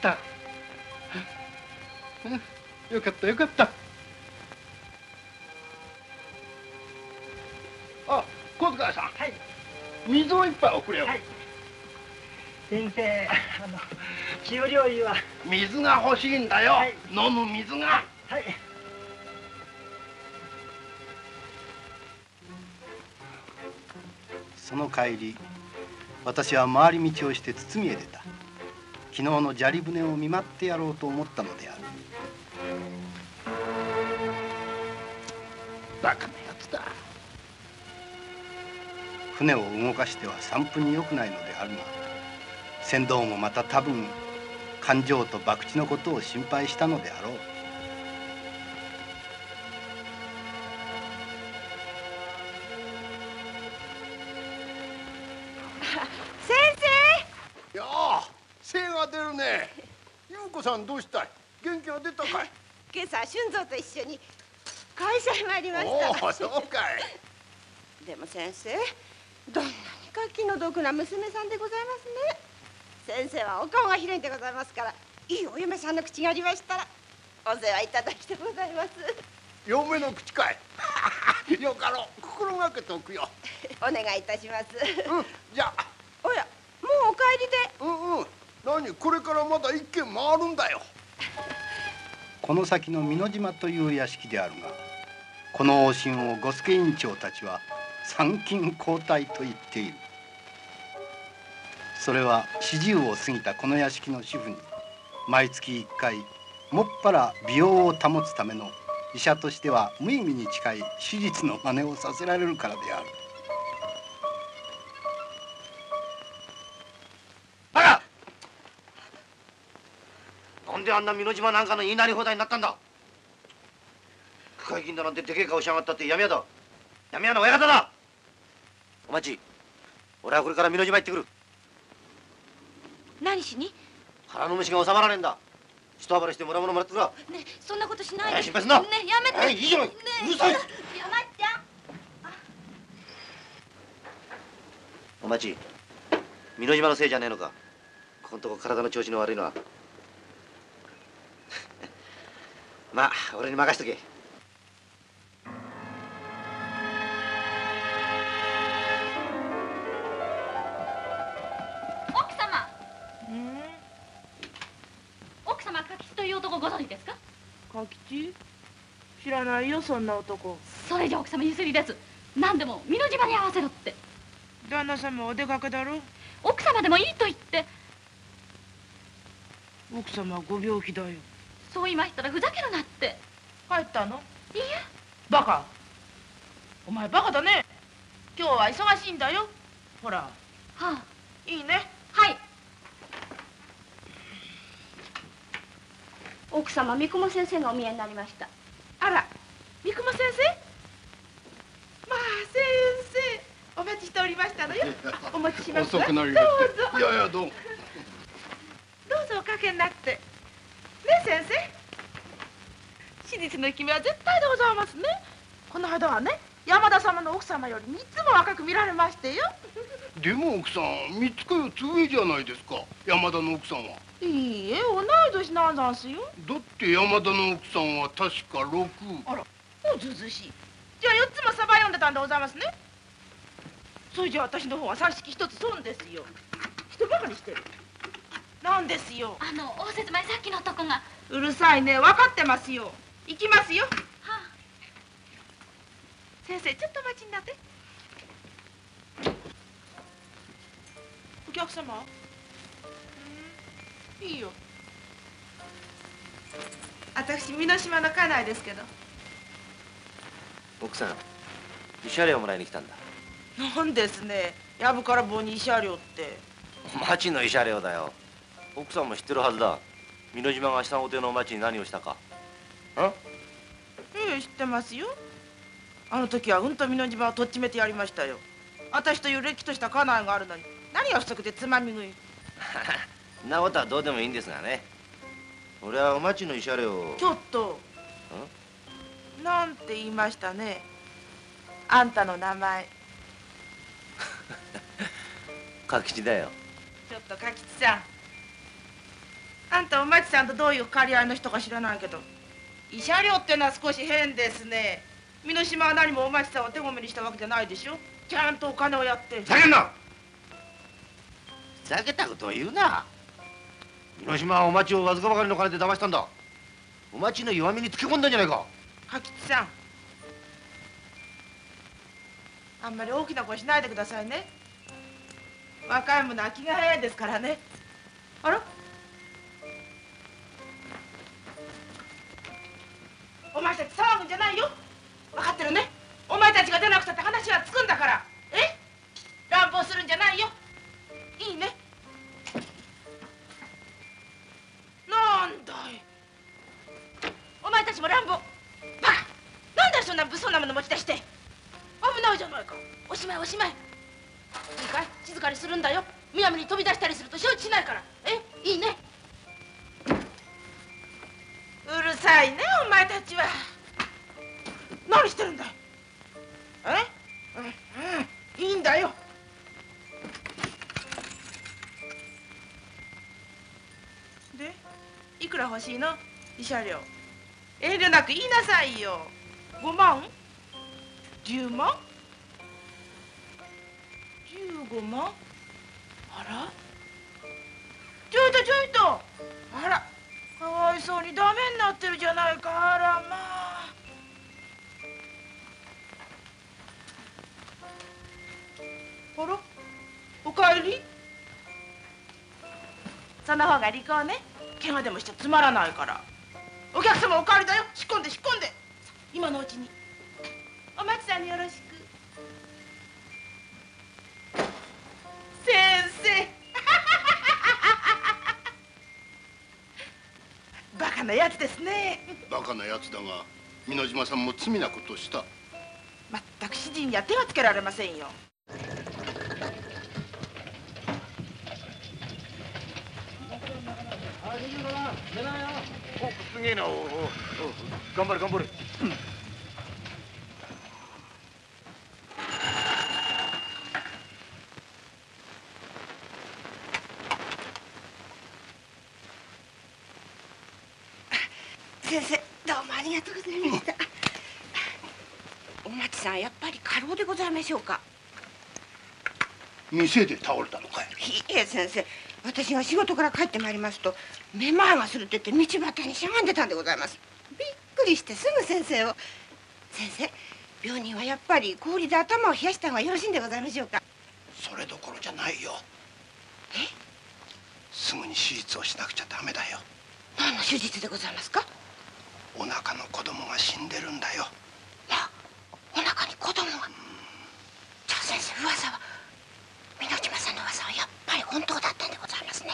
よかったよかった。あ、小塚さん。はい。水を一杯送れよ。はい。 先生、給料費は。 水が欲しいんだよ。はい、飲む水が。 はい。 その帰り、私は回り道をして堤へ出た。昨日の砂利船を見舞ってやろうと思ったのである。 バカなやつだ。 船を動かしては散布に良くないのであるが、船頭もまた多分勘定と博打のことを心配したのであろう。 先生。いやあ、精が出るね。優子さんどうしたい。元気が出たかい。 今朝俊三と一緒に会社へ参りました。 おお、そうかい。 でも先生、どんなにか気の毒な娘さんでございますね。先生はお顔が広いんでございますから、いいお嫁さんの口がありましたらお世話いただきでございます。 嫁の口かい。よかろう、心がけておくよ。 お願いいたします。 じゃあ。 おや、もうお帰りで。 何、これからまだ一軒回るんだよ。 この先の美濃島という屋敷であるが、この往診を呉助院長たちは参勤交代と言っている。それは40を過ぎたこの屋敷の主婦に毎月1回もっぱら美容を保つための医者としては無意味に近い手術の真似をさせられるからである。 なんであんな美濃島なんかの言いなり放題になったんだ。区会議員だなんてでけえ顔しやがったって闇屋だ。闇屋の親方だ。お待ち。俺はこれから美濃島行ってくる。 何しに？ 腹の虫が収まらねえんだ。一暴れしてもらうものもらってくら。 ね、そんなことしないで。 心配すんな。 ね、やめて。 いいじゃない。うるさい。 やまっちゃん。 お待ち。美濃島のせいじゃねえのか。ここんとこ体の調子の悪いのは。まあ、俺に任しとけ。 奥様。奥様、柿吉という男ご存知ですか？ 柿吉？知らないよ、そんな男。 それじゃ奥様ゆすりです。何でも美濃島に合わせろって。 旦那様お出かけだろ？ 奥様でもいいと言って。 奥様はご病気だよ。 そう言いましたらふざけるなって。 帰ったの？ いいえ。 バカ。お前バカだね。今日は忙しいんだよ。ほら。 はあ。 いいね。 はい。奥様、三雲先生がお見えになりました。 あら、三雲先生？まあ先生、お待ちしておりましたのよ。お持ちしますわ。 遅くなりまして。 どうぞ。 いやいや、どうも。 どうぞおかけになって。ね先生。私立の君は絶対でございますね。この間はね、山田様の奥様より3つも若く見られましてよ。 でも奥さん、3つか4つ上じゃないですか、山田の奥さんは。 いいえ、同い年なんざんすよ。 だって山田の奥さんは確か6。 あら、おずうずうしい。じゃあ4つもサバ読んでたんでございますね。それじゃあ私の方は冊式1つ損ですよ。人ばかりしてる。なんですよ。 応接前さっきの男が。 うるさいね、分かってますよ。行きますよ。はあ、先生、ちょっとお待ちになって。お客様？いいよ。私、美濃島の家内ですけど。 奥さん、慰謝料もらいに来たんだ。 なんですね。やぶから棒に慰謝料って。 町の慰謝料だよ。奥さんも知ってるはずだ。美濃島が下表の町に何をしたか。 ええ、知ってますよ。あの時はうんと美濃島をとっちめてやりましたよ。私というれっきとした家内があるのに何が不足でつまみ食い。 そんなことはどうでもいいんですがね。俺はお町の慰謝料を。 ちょっと。なんて言いましたね。あんたの名前。 柿吉だよ。 ちょっと柿吉さん。あんたお町さんとどういう借り合いの人か知らないけど、慰謝料ってのは少し変ですね。美濃島は何もお町さんを手ごめにしたわけじゃないでしょ。ちゃんとお金をやって。 ふざけんな！ ふざけたことを言うな。美濃島はお町をわずかばかりの金で騙したんだ。お町の弱みにつけ込んだんじゃないか。 柿吉さん、あんまり大きな声しないでくださいね。若い者は気が早いですからね。あら、お前たち騒ぐんじゃないよ。分かってるね。お前たちが出なくたって話はつくんだから。乱暴するんじゃないよ。いいね。なんだい、お前たちも乱暴。バカ、なんだよそんな物騒なもの持ち出して。危ないじゃないか。おしまいおしまい。いいかい、静かにするんだよ。むやみに飛び出したりすると承知しないから。いいね。うるさいね、お前たちは。何してるんだい。いいんだよ。で、いくら欲しいの？慰謝料。遠慮なく言いなさいよ。5万？10万？15万？あら？ちょいとちょいと。あら、かわいそうにダメになってるじゃないか。あらまあ。あら、おかえり。その方が利口ね。怪我でもしてつまらないから。お客様おかわりだよ。仕込んで仕込んで。今のうちに。お町さんによろしく。先生。バカなやつですね。 バカなやつだが、美濃島さんも罪なことをした。 まったく主人には手はつけられませんよ。 すげえな。頑張れ頑張れ。 先生、どうもありがとうございました。お町さん、やっぱり過労でございましょうか。 店で倒れたのかい。 いいえ先生、私が仕事から帰ってまいりますとめまいがするって言って道端にしゃがんでたんでございます。びっくりしてすぐ先生を。先生、病人はやっぱり氷で頭を冷やした方がよろしいんでございましょうか。 それどころじゃないよ。 すぐに手術をしなくちゃダメだよ。 何の手術でございますか？ お腹の子供が死んでるんだよ。 お腹に子供が。じゃあ先生、噂は美濃島さんの噂はやっぱり本当だったんでございますね。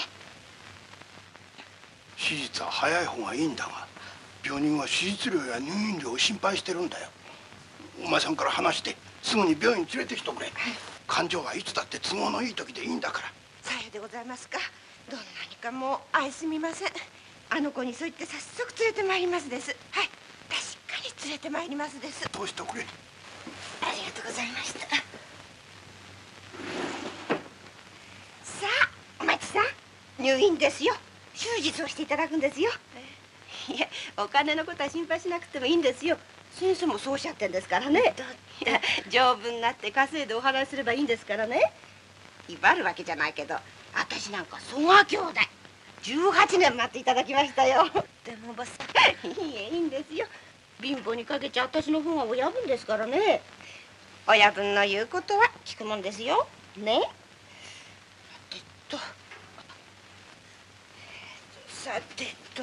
手術は早い方がいいんだが、病人は手術料や入院料を心配してるんだよ。お前さんから話してすぐに病院に連れてきてくれ。患者はいつだって都合のいい時でいいんだから。 さようでございますか。どんなにかもう愛すみません。あの子にそう言って早速連れてまいりますです。はい、確かに連れてまいりますです。 どうしてくれ。 ありがとうございました。さあ、お待ちさん、入院ですよ。手術をしていただくんですよ。いや、お金のことは心配しなくてもいいんですよ。先生もそうおっしゃってんですからね。いや、丈夫になって稼いでお払いすればいいんですからね。威張るわけじゃないけど、私なんか曽我兄弟18年待っていただきましたよ。 でもおばさん。 いいえ、いいんですよ。貧乏にかけちゃ私の方が親分ですからね。親分の言うことは聞くもんですよ。ね。さてと。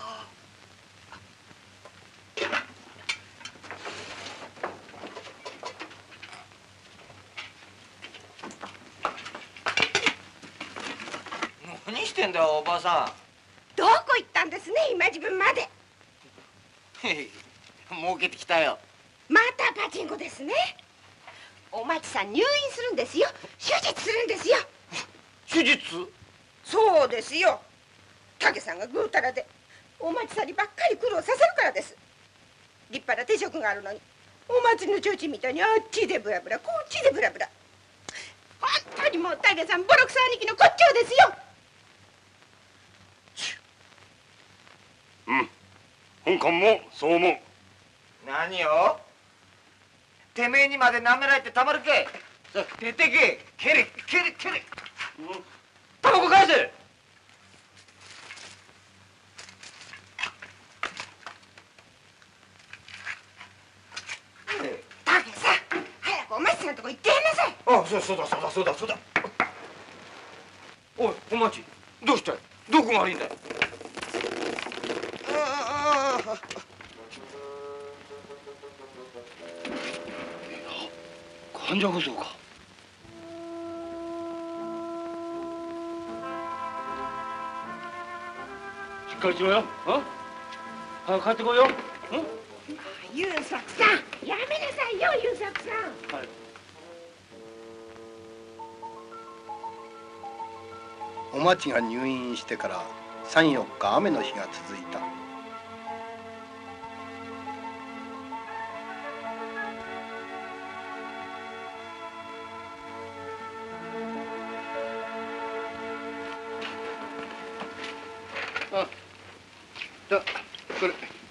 何してんだよ、おばさん。どこ行ったんですね、今自分まで。 儲けてきたよ。 またパチンコですね。おまちさん入院するんですよ。手術するんですよ。 手術？ そうですよ。竹さんがぐうたらでおまちさんにばっかり苦労させるからです。立派な手職があるのにお祭りの提灯みたいにあっちでブラブラこっちでブラブラ。本当にもう竹さんボロクソ兄貴の骨頂ですよ。 うん、本官もそう思う。 何よ、てめえにまで舐められてたまるけ。出てけ。蹴れ蹴れ蹴れ。タバコ返せ。 竹さん、早くおまちさんのとこ行ってやんなさい。 あ、そうだ。おい、おまち、どうしたい？どこが悪いんだよ。 患者こそか。 しっかりしろよ。早く帰ってこいよ。 優作さん、やめなさいよ、優作さん。 はい。 おまちが入院してから3、4日雨の日が続いた。これ。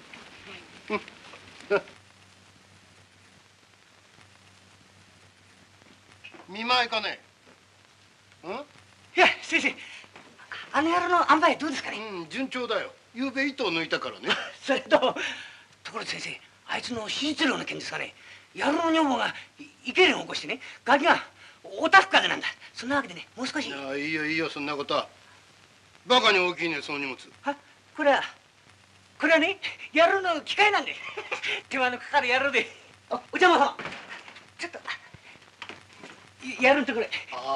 見舞いかね。 いや、先生、あの野郎の塩梅どうですかね。 順調だよ。ゆうべ糸を抜いたからね。 それところで先生、あいつの手術料の件ですかね。野郎の女房がイケレンを起こしてね、ガキがおたふく風邪なんだ。そんなわけでね、もう少し。 いや、いいよそんなことは。バカに大きいね、その荷物。 これはね、野郎の機械なんで手間のかかる野郎で。お邪魔様、ちょっとやるんとくれ。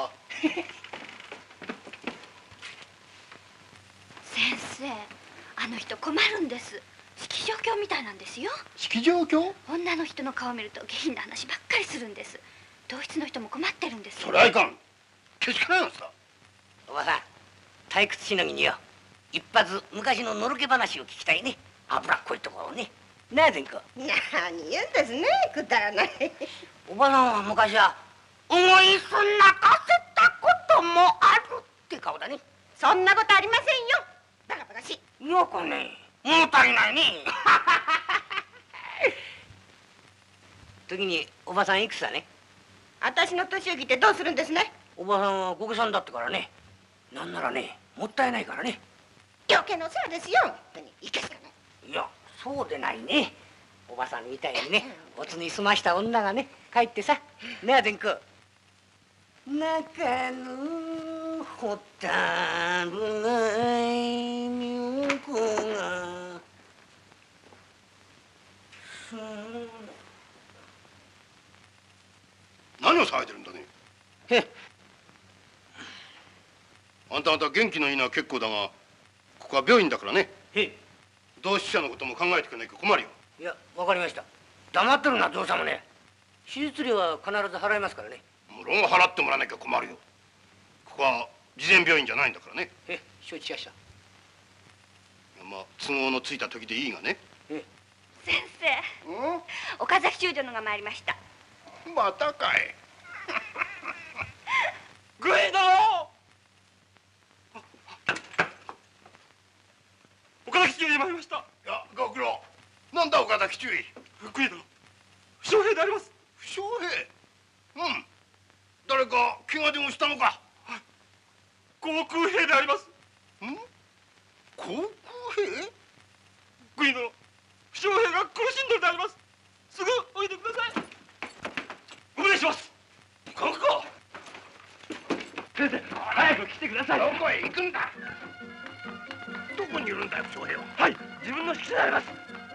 先生、あの人困るんです。式場狂みたいなんですよ。 式場狂？ 女の人の顔を見ると下品な話ばっかりするんです。同室の人も困ってるんです。 それはいかん。けしからんやつだ。 おばさん、退屈しのぎによ、一発昔ののろけ話を聞きたいね。脂っこいところをね。なあ、善子。 何言うんですね、くだらない。 おばさんは昔は思いす泣かせたこともあるって顔だね。 そんなことありませんよ。バカバカしい。 よくね、物足りないね。時におばさんいくつだね。 私の年を聞いてどうするんですね。 おばさんはごけさんだってからね。なんならね、もったいないからね。 余計なお世話ですよ。本当にいけすかない。 いや、そうでないね。おばさんみたいにね、おつに済ました女がね、帰ってさ、ねえ善子。中のほたるないみゆこが何を騒いでるんだね。あんた元気のいいのは結構だが、ここは病院だからね。同志社のことも考えてくれないと困るよ。 いや、わかりました。黙ってるな、どうさもね。手術料は必ず払いますからね。 無論払ってもらわなきゃ困るよ。ここは慈善病院じゃないんだからね。 承知しました。 まあ都合のついた時でいいがね。 先生、岡崎中将のが参りました。 またかい。 グイ殿。岡崎中尉参りました。 いや、ご苦労。なんだ岡崎中尉。 グイ殿、負傷兵であります。 負傷兵。誰か怪我でもしたのか。 航空兵であります。 航空兵。 グイ殿、負傷兵が苦しんでるであります。すぐおいでください。お願いします。 ここ。 先生、早く来てください。 どこへ行くんだ。どこにいるんだよ、負傷兵は。 はい、自分の指揮であります。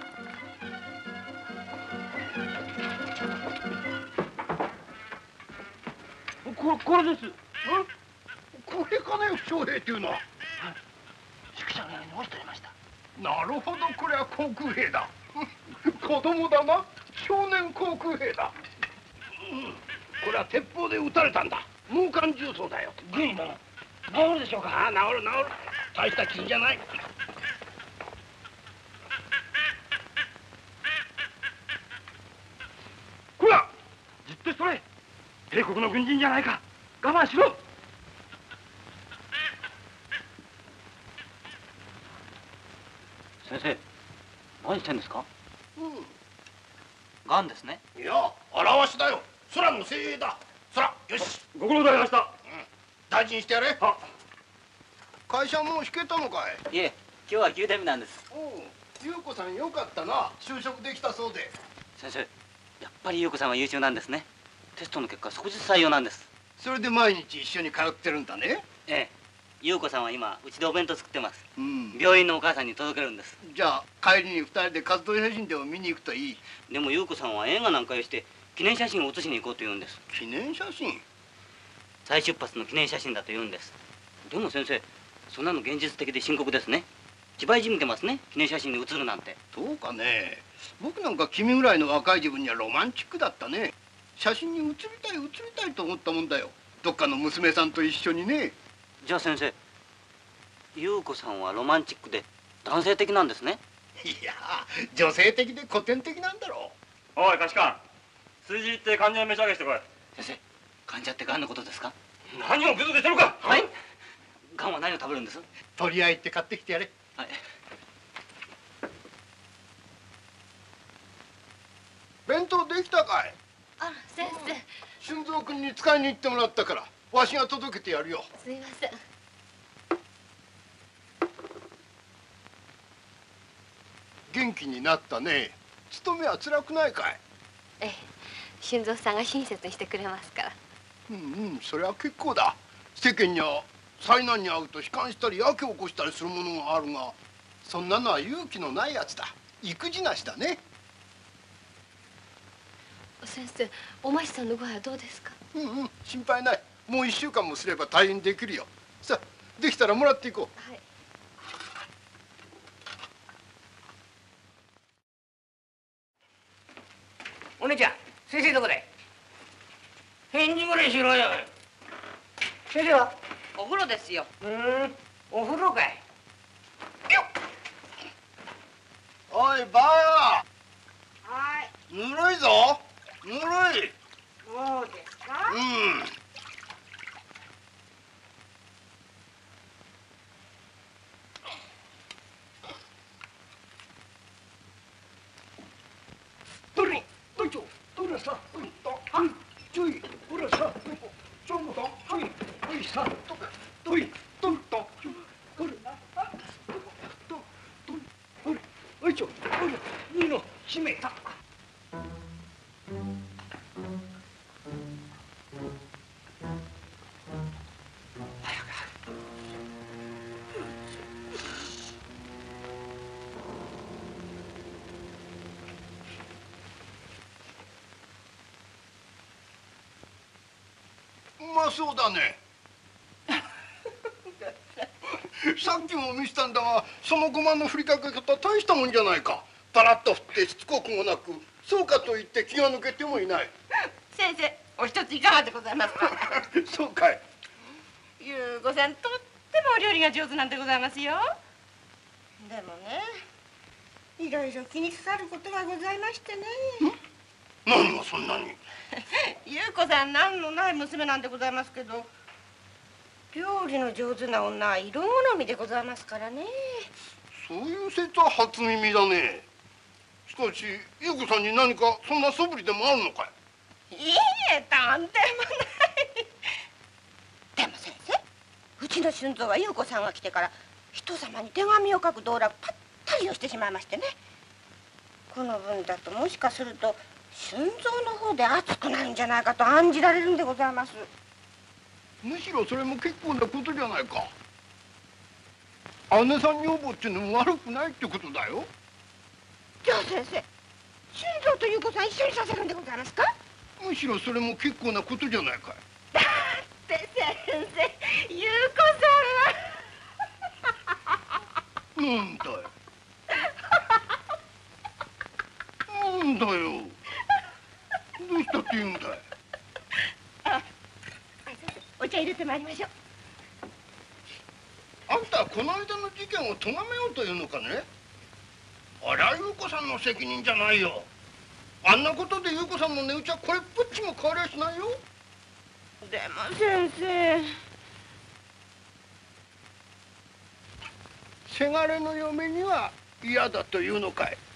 これです。 これかね、負傷兵っていうのは。 宿舎の上に落ちておりました。 なるほど、これは航空兵だ。子供だな。少年航空兵だ。これは鉄砲で撃たれたんだ。無感重装だよ。 軍医殿、治るでしょうか。 ああ、治る治る。大した傷じゃない。 こら、じっとしとれ。帝国の軍人じゃないか。我慢しろ。 先生、何してんですか。がんですね。 いや、表しだよ。空の精鋭だ。空、よし。 ご苦労でありました。 大事にしてやれ。会社もう引けたのかい。 いえ、今日は休店日なんです。 おう、優子さんよかったな。就職できたそうで。 先生、やっぱり優子さんは優秀なんですね。テストの結果即日採用なんです。 それで毎日一緒に通ってるんだね。 ええ、優子さんは今うちでお弁当作ってます。病院のお母さんに届けるんです。 じゃあ帰りに二人で活動写真でも見に行くといい。 でも優子さんは映画なんかをして記念写真を写しに行こうと言うんです。 記念写真。 再出発の記念写真だと言うんです。でも先生、そんなの現実的で深刻ですね。芝居じみてますね、記念写真に写るなんて。 どうかね。僕なんか君ぐらいの若い自分にはロマンチックだったね。写真に写りたいと思ったもんだよ。どっかの娘さんと一緒にね。 じゃあ先生、優子さんはロマンチックで男性的なんですね。 いや、女性的で古典的なんだろう。おい、菓子官、数字って患者に召し上げしてこい。 先生、患者ってがんのことですか。 何をグズグズしてるか。 はい。がんは何を食べるんです。 取り合いって買ってきてやれ。 はい。 弁当できたかい。 あ、先生。 俊三君に使いに行ってもらったから、わしが届けてやるよ。 すみません。 元気になったね。勤めは辛くないかい。 ええ、俊三さんが親切にしてくれますから。 それは結構だ。世間には災難に遭うと悲観したりやけを起こしたりするものがあるが、そんなのは勇気のないやつだ。育児なしだね。 先生、おましさんの具合はどうですか。 心配ない。もう1週間もすれば退院できるよ。さあ、できたらもらっていこう。 はい。 お姉ちゃん、先生どこだい。返事ぐらいしろよ。先生はお風呂ですよ。 お風呂かい。 おい、ばあ。 はい。 ぬるいぞ。ぬるい。 そうですか。 どれ、どいちょ、どれさ、どいと、はい、ちょい、どれさ、どいと、ちょんと、はい、どいさ、どい、どいと、どれな、どれ、おいちょ、どれ、いいの、閉めた。早くまそうだね。さっきも見せたんだが、そのゴマの振りかけ方大したもんじゃないか。パラッと振ってしつこくもなく、そうかと言って気が抜けてもいない。 先生、お一ついかがでございますか。 そうかい。 優子さん、とってもお料理が上手なんでございますよ。 でもね、いろいろ気にかかることがございましてね。 何がそんなに。 優子さん、何のない娘なんでございますけど、料理の上手な女は色好みでございますからね。 そういう説は初耳だね。しかし優子さんに何かそんな素振りでもあるのかい。 いいえ、とんでもない。 でも先生、うちの俊三は優子さんが来てから人様に手紙を書く道楽ぱったりをしてしまいましてね。この分だともしかすると俊三の方で熱くなるんじゃないかと案じられるんでございます。 むしろそれも結構なことじゃないか。姉さん女房っていうのも悪くないってことだよ。 じゃあ先生、俊三と優子さん一緒にさせるんでございますか。 むしろそれも結構なことじゃないかい。 だって先生、優子さんはなんだよ。なんだよ。どうしたって言うんだい。 お茶入れてまいりましょう。 あんたはこの間の事件を咎めようというのかね。あれは優子さんの責任じゃないよ。あんなことで優子さんの値打ちはこれっぽっちも変わりゃしないよ。 でも先生、 せがれの嫁には嫌だというのかい。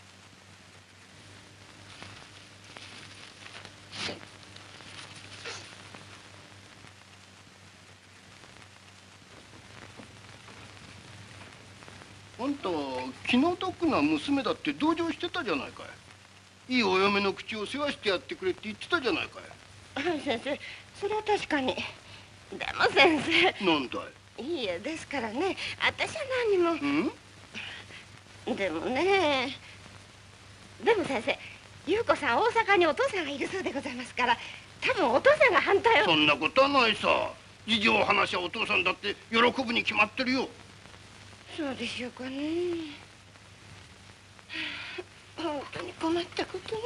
あんた気の毒な娘だって同情してたじゃないかい。いいお嫁の口を世話してやってくれって言ってたじゃないかい。 はい先生、それは確かに。でも先生。 なんだい。 いいえ、ですからね、私は何も。でもね、でも先生、優子さん大阪にお父さんがいるそうでございますから、多分お父さんが反対を。 そんなことはないさ。事情を話しゃお父さんだって喜ぶに決まってるよ。 そうでしょうかね。本当に困ったことに。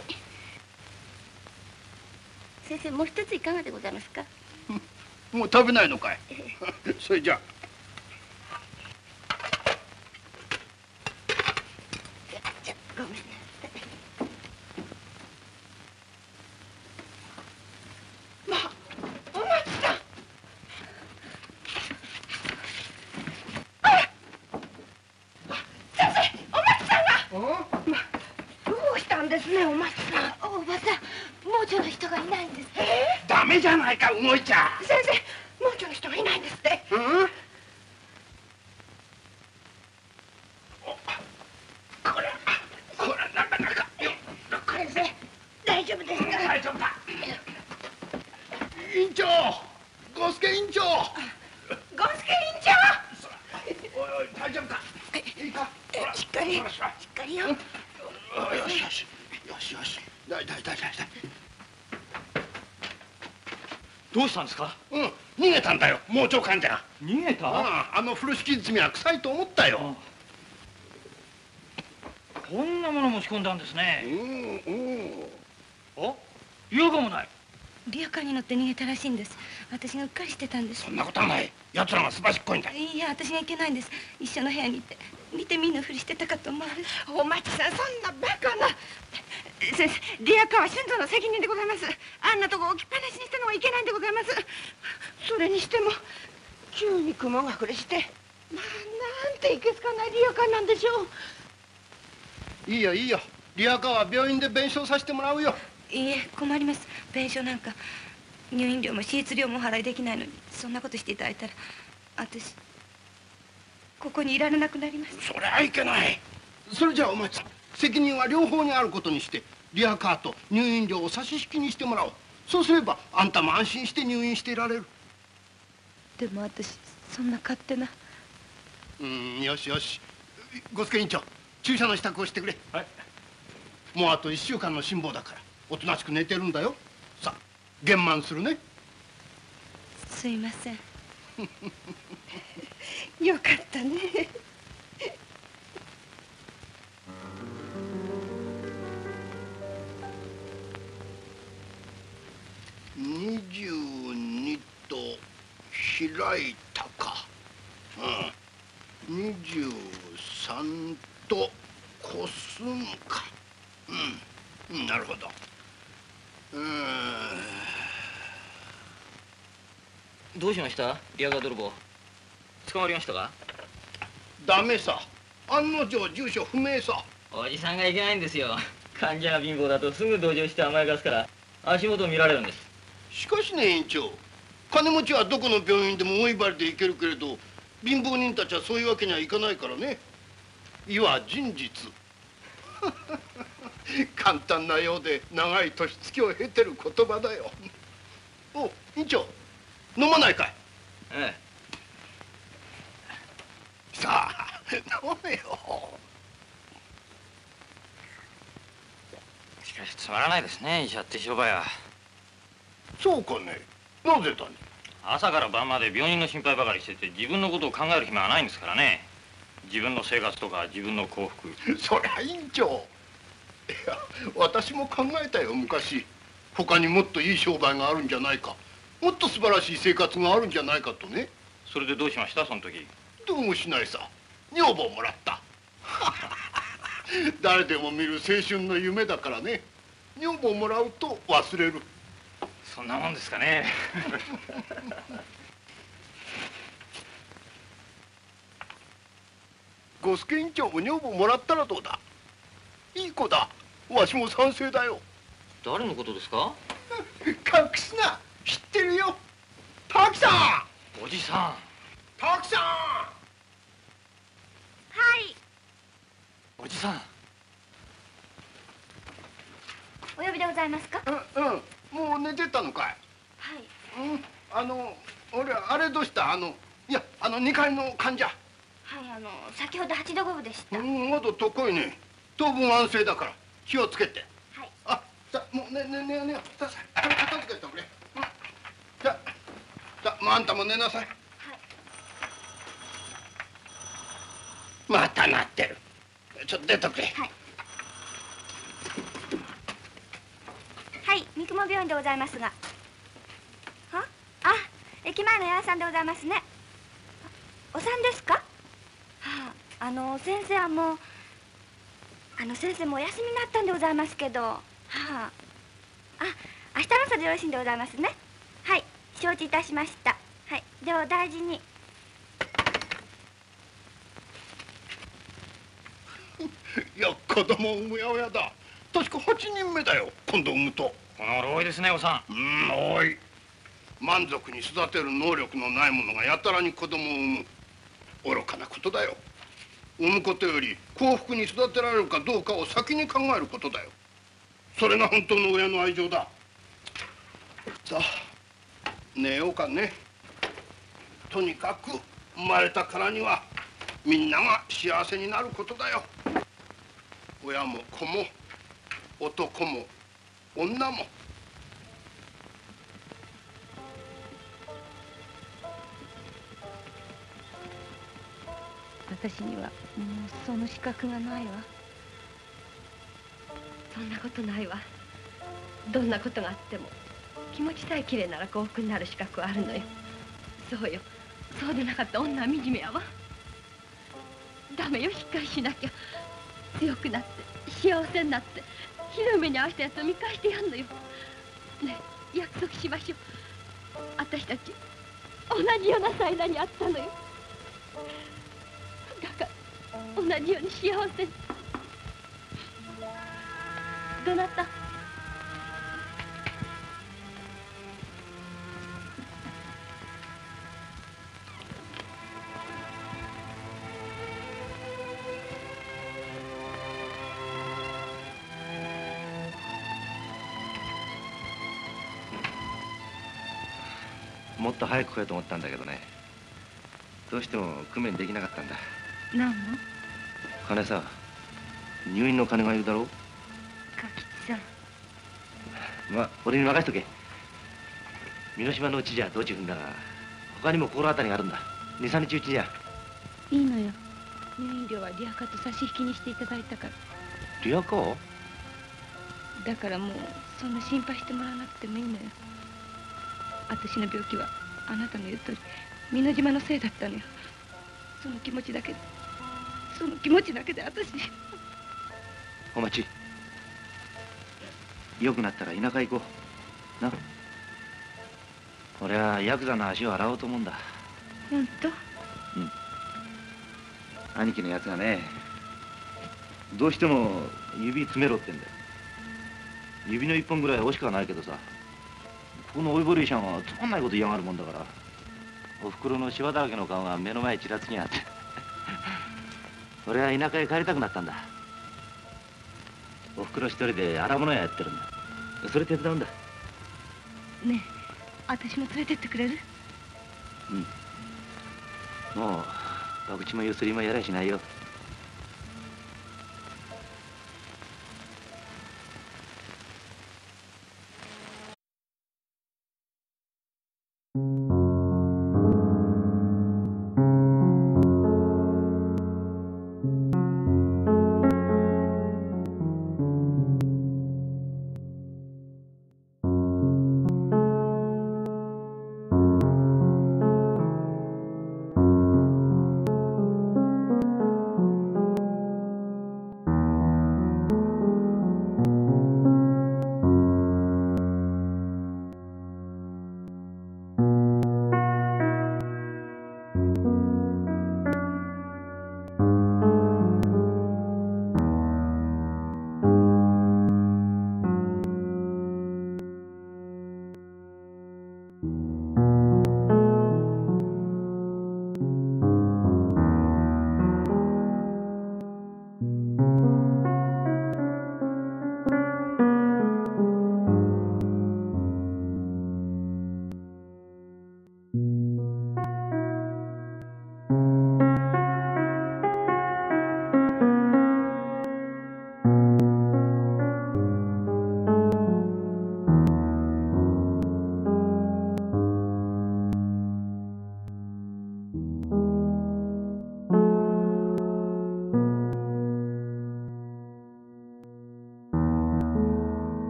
先生、もう一ついかがでございますか。 もう食べないのかい。それじゃあ。 じゃごめんなさい。まあ、お待ちさん。先生、お松さんが。どうしたんですね、お松さん。 おばさん、盲腸の人がいないんです。 ダメじゃないか、動いちゃ。 先生、盲腸の人がいないんですって。 これなかなか。 先生、大丈夫ですか。 大丈夫だ。院長、五助院長。 五助院長。 おいおい、大丈夫か。いいか。 しっかり、しっかりよ。 よしよしよしよし。大。 どうしたんですか。 逃げたんだよ、盲腸患者が。 逃げた。 あの風呂敷包みは臭いと思ったよ。 こんなもの持ち込んだんですね。あ、優子もない。 リアカーに乗って逃げたらしいんです。私がうっかりしてたんです。 そんなことはない。奴らがすばしっこいんだ。 いや、私がいけないんです。一緒の部屋に行って見て見ぬふりしてたかと思われる。 お待ちさん、そんなバカな。先生、リアカーは俊三の責任でございます。あんなとこ置きっぱなしにしたのはいけないんでございます。それにしても急に雲が降りして、まあなんていけすかないリアカーなんでしょう。 いいよいいよ。リアカーは病院で弁償させてもらうよ。 いいえ、困ります。弁償なんか入院料も手術料もお払いできないのに、そんなことしていただいたら私ここにいられなくなります。 そりゃいけない。それじゃあお待ち、責任は両方にあることにしてリアカーと入院料を差し引きにしてもらおう。そうすればあんたも安心して入院していられる。 でも私そんな勝手な。 よしよし。五助院長、注射の支度をしてくれ。はい。もうあと1週間の辛抱だからおとなしく寝てるんだよ。さあ、玄満するね。 すいません。 よかったね。 22と開いたか。23とこすむか。なるほど。 どうしました？リアガー泥棒。捕まりましたか？ ダメさ。案の定住所不明さ。 おじさんがいけないんですよ。患者が貧乏だとすぐ同情して甘やかすから足元を見られるんです。 しかしね、院長、金持ちはどこの病院でも大威張りで行けるけれど、貧乏人たちはそういうわけにはいかないからね。いわ真実。簡単なようで長い年月を経てる言葉だよ。お、院長、飲まないかい？ ええ。さあ、飲めよ。 しかしつまらないですね、医者って商売は。 そうかね。なぜだね。 朝から晩まで病人の心配ばかりしてて自分のことを考える暇はないんですからね。自分の生活とか自分の幸福。 そりゃ院長、いや私も考えたよ昔。他にもっといい商売があるんじゃないか、もっと素晴らしい生活があるんじゃないかとね。 それでどうしましたその時？ どうもしないさ。女房もらった。誰でも見る青春の夢だからね。女房もらうと忘れる。 そんなもんですかね。 五助院長も女房もらったらどうだ。いい子だ。わしも賛成だよ。 誰のことですか？ 隠すな。知ってるよ。滝さん。 おじさん。 滝さん。 はい。 おじさん。 お呼びでございますか？ もう寝てたのかい？ はい。 俺あれどうした？いや2階の患者。 はい、先ほど8度5分でした。 まだ高いね。当分安静だから気をつけて。 はい。 あ、さもうねさあ片付けておくれ。じゃああんたも寝なさい。はい。また鳴ってる。ちょっと出とくれ。 はい。はい、三雲病院でございますが。は？あ、駅前の八重さんでございますね。お産ですか？はあ、先生はもう先生もお休みになったんでございますけど。はあ、明日の朝でよろしいんでございますね。はい、承知いたしました。はい、ではお大事に。 いや子供を産むやおやだ。確か8人目だよ。今度産むと。 この頃多いですね、おさん。 多い。満足に育てる能力のない者がやたらに子供を産む。愚かなことだよ。産むことより幸福に育てられるかどうかを先に考えることだよ。それが本当の親の愛情だ。さあ寝ようかね。とにかく生まれたからにはみんなが幸せになることだよ。親も子も男も女も。 私にはもうその資格がないわ。そんなことないわ。どんなことがあっても気持ちさえきれいなら幸福になる資格はあるのよ。そうよ。そうでなかった女は惨めやわ。ダメよ、しっかりしなきゃ。強くなって幸せになってひどい目に遭わしたやつを見返してやんのよ。ねえ、約束しましょう。私たち同じような災難にあったのよ。だから同じように幸せに。どなた？ もっと早く来ようと思ったんだけどね。どうしても工面できなかったんだ。 何の？ 金さ、入院の金がいるだろう。 柿さん。 まあ俺に任しとけ。 美濃島のうちじゃ道中踏んだが、他にも心当たりがあるんだ。2、3日うちじゃ。 いいのよ。入院料はリアカーと差し引きにしていただいたから。 リアカー？ だからもうそんな心配してもらわなくてもいいのよ。私の病気はあなたの言う通り美濃島のせいだったのよ。その気持ちだけで私。 お待ち。よくなったら田舎行こう。な。俺はヤクザの足を洗おうと思うんだ。 本当？ 兄貴のやつがね、どうしても指詰めろってんだよ。指の一本ぐらい惜しくはないけどさ、この老いぼれ医者がつまんないこと嫌がるもんだから、おふくろのシワだらけの顔が目の前にちらつきやがって。俺は田舎へ帰りたくなったんだ。おふくろ一人で荒物屋やってるんだ。それ手伝うんだ。 ねえ、私も連れてってくれる？ もう博打もゆすりもやらしないよ。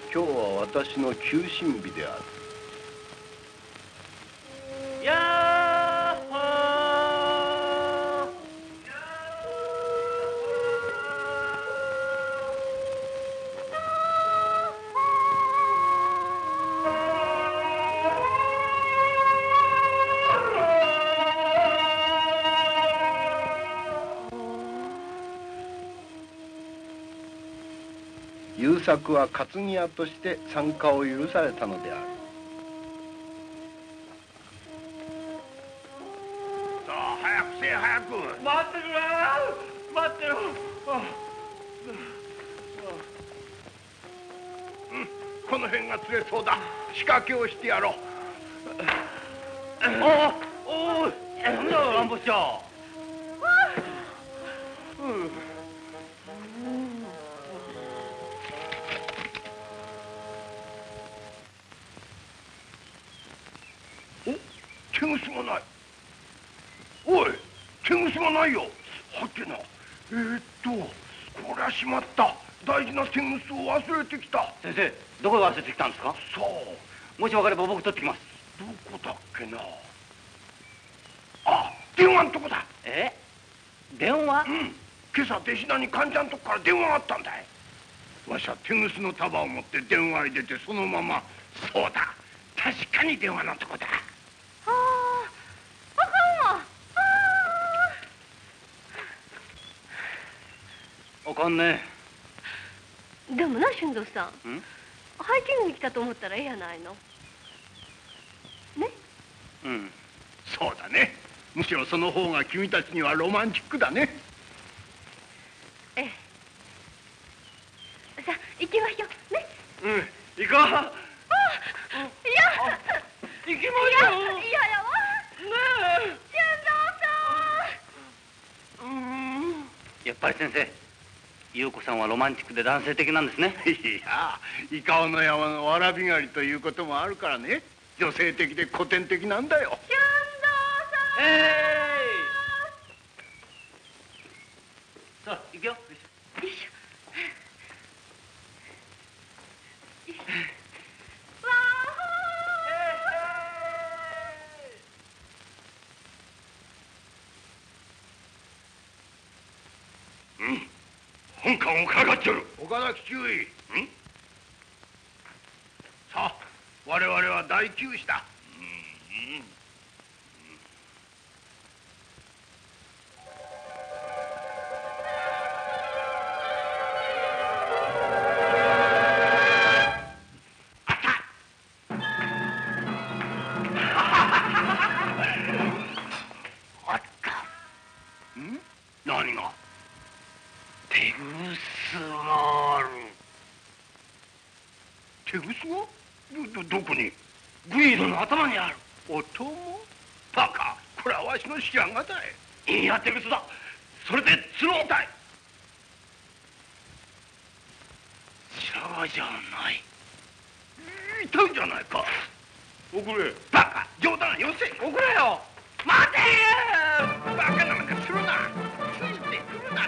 今日は私の休診日である。 やっほー。 優作は担ぎ屋として参加を許されたのである。 さあ早くせえ早く。 待ってくれ待ってよ。 この辺が釣れそうだ。仕掛けをしてやろう。 おい、やめろよ、乱暴しちゃ。 手ぐすがない。おい、手ぐすがないよ。はてな。こりゃしまった。大事な手ぐすを忘れてきた。 先生、どこへ忘れてきたんですか？ そう。 もし分かれば僕取ってきます。 どこだっけな。あ、電話のとこだ。 電話？ うん。今朝弟子団に患者のとこから電話があったんだい。わしは手ぐすの束を持って電話へ出てそのまま。そうだ。確かに電話のとこだ。 わかんねえ。でもな、俊三さん。ハイキングに来たと思ったらええやないの。ね。 うん。そうだね。むしろその方が君たちにはロマンチックだね。 ええ。さあ、行きましょう。ね。 行こう。 いや。 行きましょう。 いややわ。 ねえ。 俊三さん。 やっぱり先生、優子さんはロマンチックで男性的なんですね。 いや、伊香尾の山のわらび狩りということもあるからね。女性的で古典的なんだよ。 俊三さん。 さあ、行くよ。 よいしょ。 本官をからかっちゃる。岡崎中尉。さあ、我々は大休止だ。 あった。 何が？ 手ぐすがある。 手ぐすが？どこに？ グイードの頭にある。 お供？バカ、これはわしの白髪だい。 いや、手ぐすだ。それで角を。 痛い。 白髪じゃない。 痛いじゃないか。 遅れ。 バカ、冗談よせ。 遅れよ。 待てー。バカなんかするな。ついてくるなって。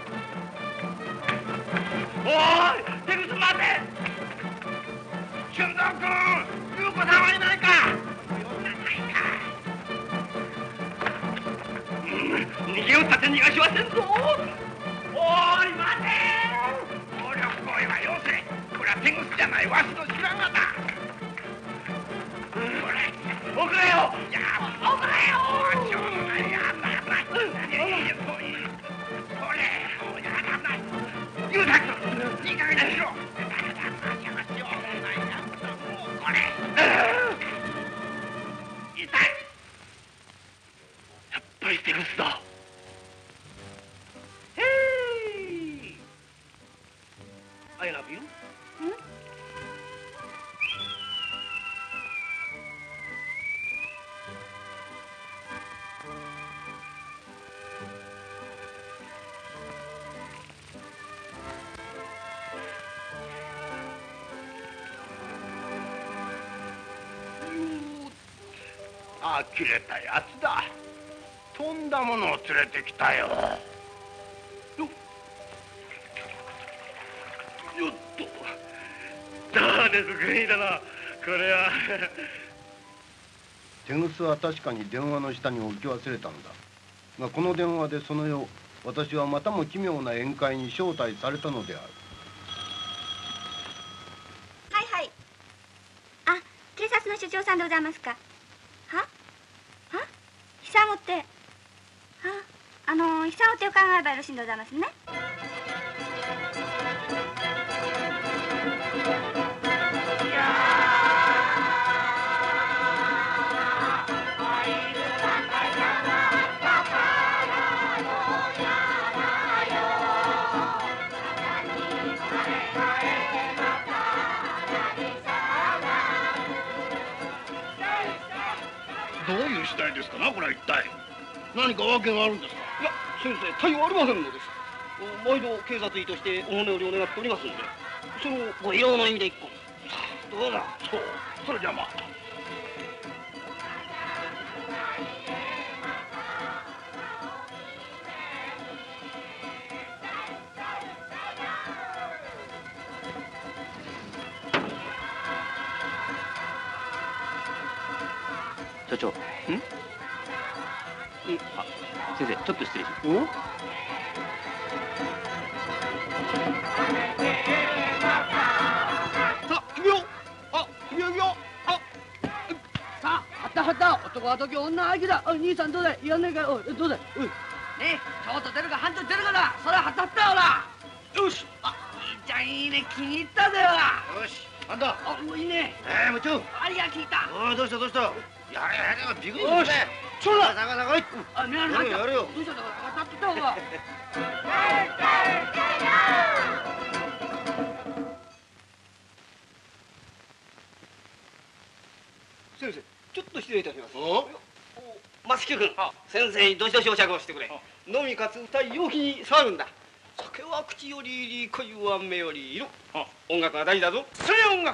おい、手ぐす待て。 俊三君、優子さんはいないか。 逃げよったって逃がしはせんぞ。 おい、待てー。暴力行為はよせ。これは手ぐすじゃない、わしの白髪だ。 遅れよ。 いや、遅れよ。しょうがない。やだな。これ、やだな。優作君、いい加減にしろ。これ。痛い。 やっぱり手ぐすだ。I love you. あきれたやつだ。とんだものを連れてきたよ。よっと。大手作りだなこれは。 手ぐすは確かに電話の下に置き忘れたんだが、この電話でその夜私はまたも奇妙な宴会に招待されたのである。 はいはい。あ、警察の署長さんでございますか。は久本って久本って伺えばよろしいんでございますね。 どういう次第ですかな、これは一体。何か訳があるんですか。 いや先生、対応ありませんのです。毎度警察医としてお骨折りを願っておりますので、そのご慰労の意味で一本。 どうだ。そう、それじゃまあ。 所長。あ、先生、ちょっと失礼します。 さあ、行くよ。行くよ。さあ、はった男は時女は相手だ。兄さんどうだい、やんないかよ。どうだい。ねえ、ちょっと出るか半分出るかだ。それはったよな。よし。いいじゃん、いいね、気に入ったぜよ。 よし、なんだ。 もういいね。 もちろん。 ありが聞いた。 どうした。やれビクビクよし。そうだ。 やるよ。 どうしたんだ。当たってたわ。先生、ちょっと失礼いたします。松木君、先生にどしどしお酌をしてくれ。飲みかつ歌い陽気に騒ぐんだ。酒は口より入り、恋は目より色。音楽は大事だぞ。それ音楽。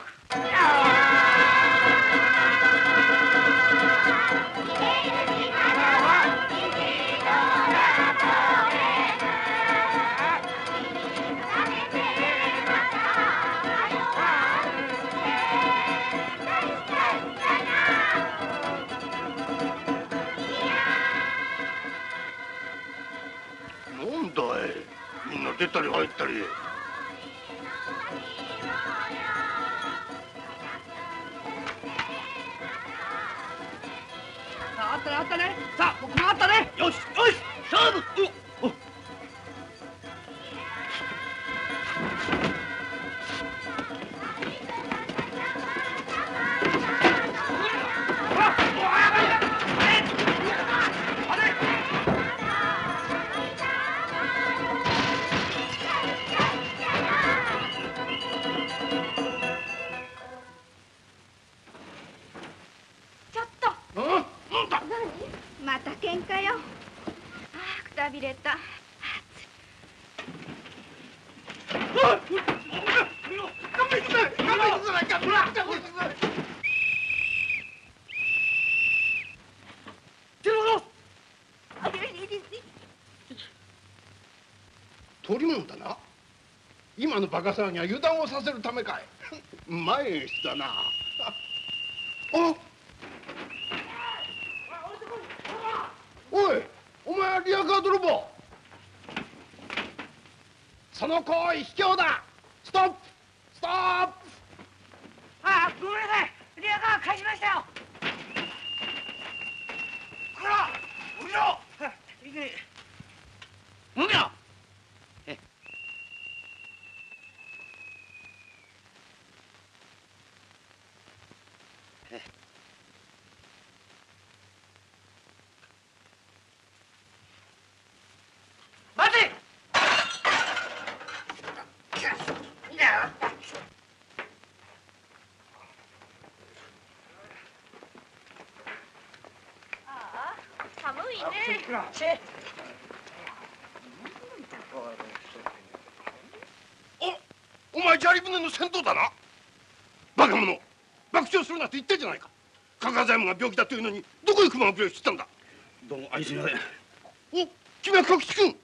なんだい、みんな出たり入ったり。 あったね。さあ、もうこのあったね。よし、勝負。 また喧嘩よ。くたびれた。 取り物だな。今のバカ騒ぎは油断をさせるためかい。前へしだな。おい、お前はリアカー泥棒。その行為卑怯だ。ストップ。 ごめんなさい、リアカー返しましたよ。こら、降りろ。いけねえ。動くな。待て。 寒いね。 お前砂利船の先頭だな。バカ者、爆笑するなって言ったじゃないか。加賀左衛門が病気だというのにどこへ熊が病死したんだ。 どうも愛すみません。 君は角地君。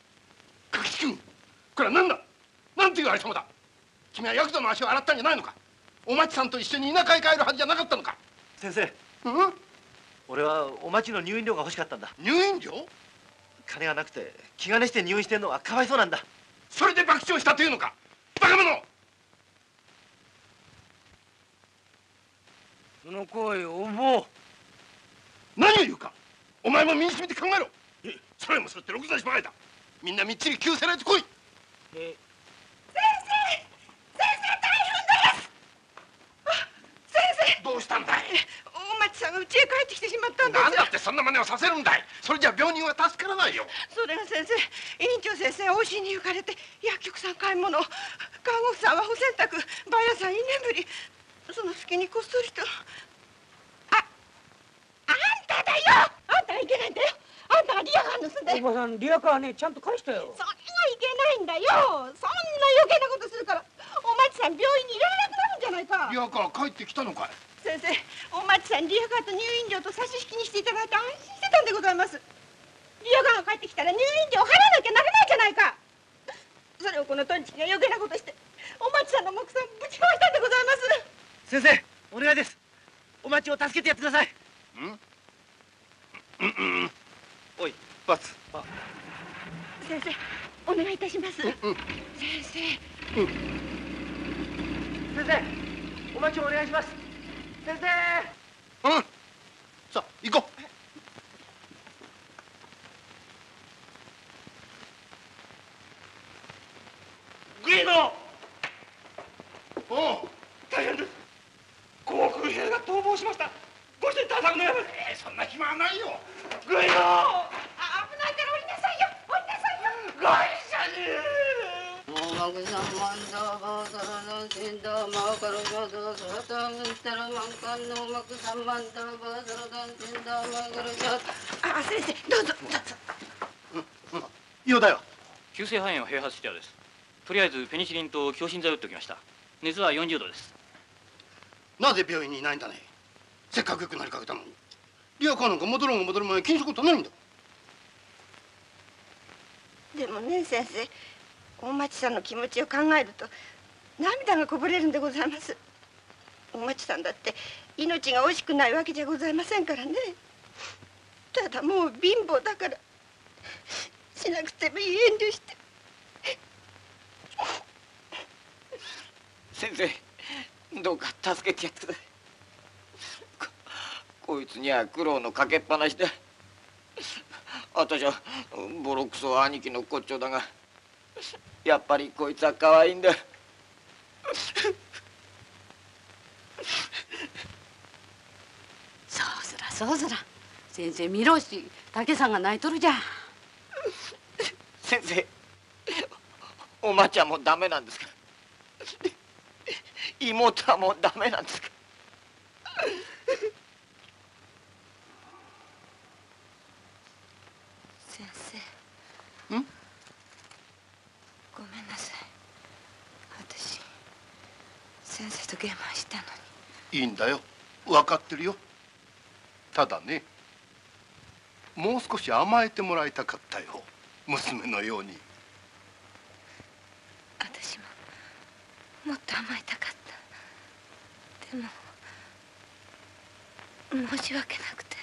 これは何だ。なんていうありさまだ。君はヤクザの足を洗ったんじゃないのか。 お町さんと一緒に田舎へ帰るはずじゃなかったのか。 先生、俺はお町の入院料が欲しかったんだ。 入院料？ 金がなくて気兼ねして入院してんのはかわいそうなんだ。 それで爆笑したというのか、バカ者！ その声お坊、 何を言うか。お前も身にしみて考えろ。それもそれってろくなしばかりだ。みんなみっちり救せられてこい。 先生大変です。先生、 どうしたんだい。 大町さんが家へ帰ってきてしまったんです。 なんだってそんな真似をさせるんだい。それじゃ病人は助からないよ。 それが先生、委員長先生はおしに行かれて、薬局さん買い物、看護婦さんはお洗濯、バイヤーさん居眠り、その隙にこっそりと。あんただよ。あんたがいけないんだよ。あんたがリヤカー盗んで。 おばさん、リヤカーね、ちゃんと返したよ。 それがいけないんだよ。そんな余計なことするからお町さん病院にいられなくなるんじゃないか。 リヤカー帰ってきたのかい。 先生、お町さんリヤカーと入院料と差し引きにしていただいて安心してたんでございます。リヤカーが帰ってきたら入院料払わなきゃならないじゃないか。それをこのトンチキが余計なことしてお町さんの目算ぶち壊したんでございます。 先生、お願いです。お町を助けてやってください。おい、バツ。 先生、お願いいたします。先生。 先生、お待ちをお願いします。先生。 さあ、行こグリード。 おう、 大変です。航空兵が逃亡しました。ご主人対策のやめ。 そんな暇はないよ。 グリード。 危ないから降りなさいよ。降りなさいよ。 ご一緒に。 あ、先生、どうぞ。 ようだよ。 急性肺炎は併発してです。とりあえずペニシリンと強心剤を打っておきました。熱は40度です。 なぜ病院にいないんだね。せっかくよくなりかけたのに。リヤカーなんか戻ろうが戻る前に気にすることないんだ。 でもね、先生、大町さんの気持ちを考えると涙がこぼれるんでございます。大町さんだって命が惜しくないわけじゃございませんからね。ただもう貧乏だからしなくてもいい遠慮して。 先生、どうか助けてやってください。こいつには苦労のかけっぱなしだ。私はボロクソ兄貴のこっちょだが、やっぱりこいつは可愛いんだ。 そうずらそうずら。先生見ろし、竹さんが泣いとるじゃん。 先生、おまちゃんもダメなんですか。妹はもうダメなんですか。 先生。ごめんなさい。私先生とゲームしたのに。 いいんだよ。分かってるよ。ただね、もう少し甘えてもらいたかったよ。娘のように。 私ももっと甘えたかった。でも申し訳なくて。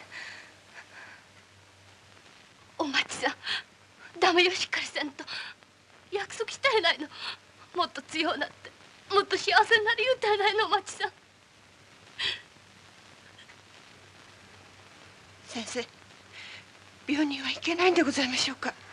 お町さん、ダメよ、しっかりせんと。約束したやないの。もっと強うなってもっと幸せになり言うたやないの、お町さん。 先生、病人は行けないんでございましょうか。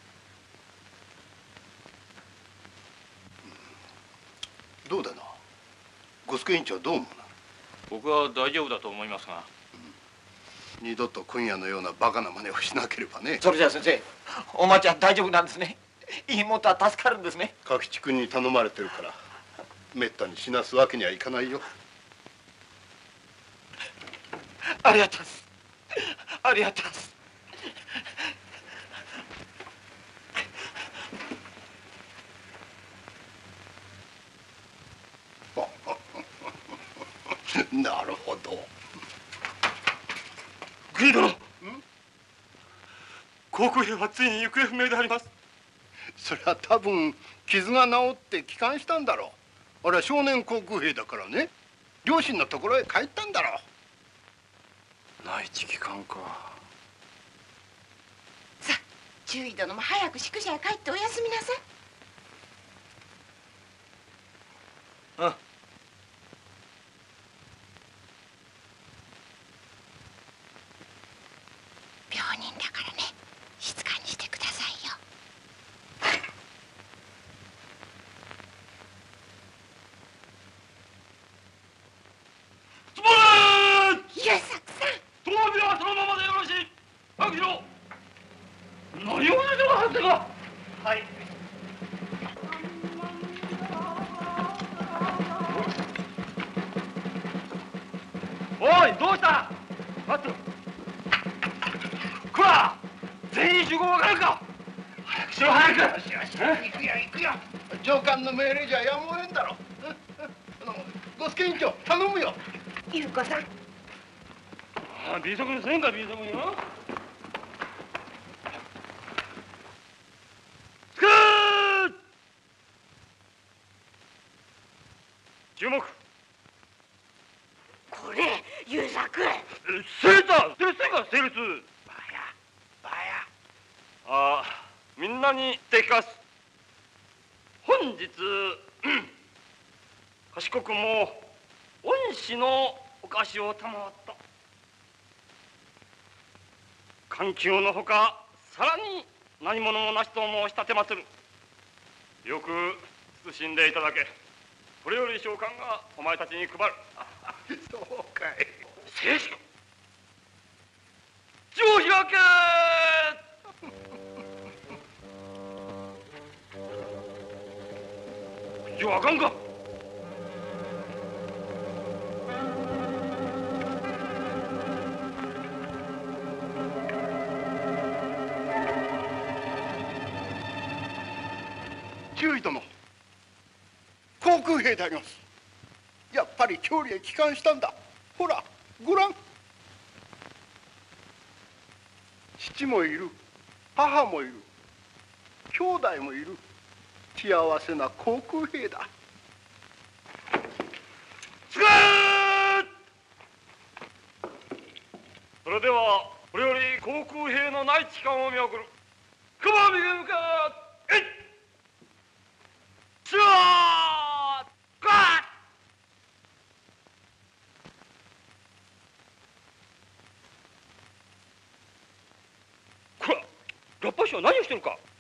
どうだな。ゴスケ委員長はどう思うな。 僕は大丈夫だと思いますが。 二度と今夜のようなバカな真似をしなければね。 それじゃあ先生、おまちゃん大丈夫なんですね。妹は助かるんですね。 柿地君に頼まれてるからめったに死なすわけにはいかないよ。 ありがとうです。ありがとうです。 なるほど。 グリードの航空兵はついに行方不明であります。 それは多分傷が治って帰還したんだろう。あれは少年航空兵だからね。 両親のところへ帰ったんだろう。 内地機関か。 さあ中尉殿も早く宿舎へ帰ってお休みなさい。 あ病人だからね、静かにしてくださいよ。 つまれ優作さん、 当日はそのままでよろしい。白次郎、何を出てもはってか。はい。おい、どうした。待ってろ。こら、全員集合わからんか。早くしろ、早く。 よしよし、行くよ行くよ。上官の命令じゃやむを得んだろ。五助委員長頼むよ。 優子さん。 ああ、微速にせんか、微速によ。つくー。注目。 これ優作。 セーター、セーか、セールス。 バヤ。 ああ、みんなに摘発。本日、賢くも恩師のお菓子を賜った。環境のほか、さらに何者もなしと申し立てまする。よく謹んでいただけ。これより召喚がお前たちに配る。 そうかい。 静止。口を開け。口をあかんか。 中尉殿、航空兵であります。やっぱり郷里へ帰還したんだ。ほらご覧。父もいる、母もいる、兄弟もいる幸せな航空兵だ。 つけ。それではこれより航空兵の内地帰還を見送る。久保右向かえい。シュワーガー。こら、ラッパ師は何をしてるか。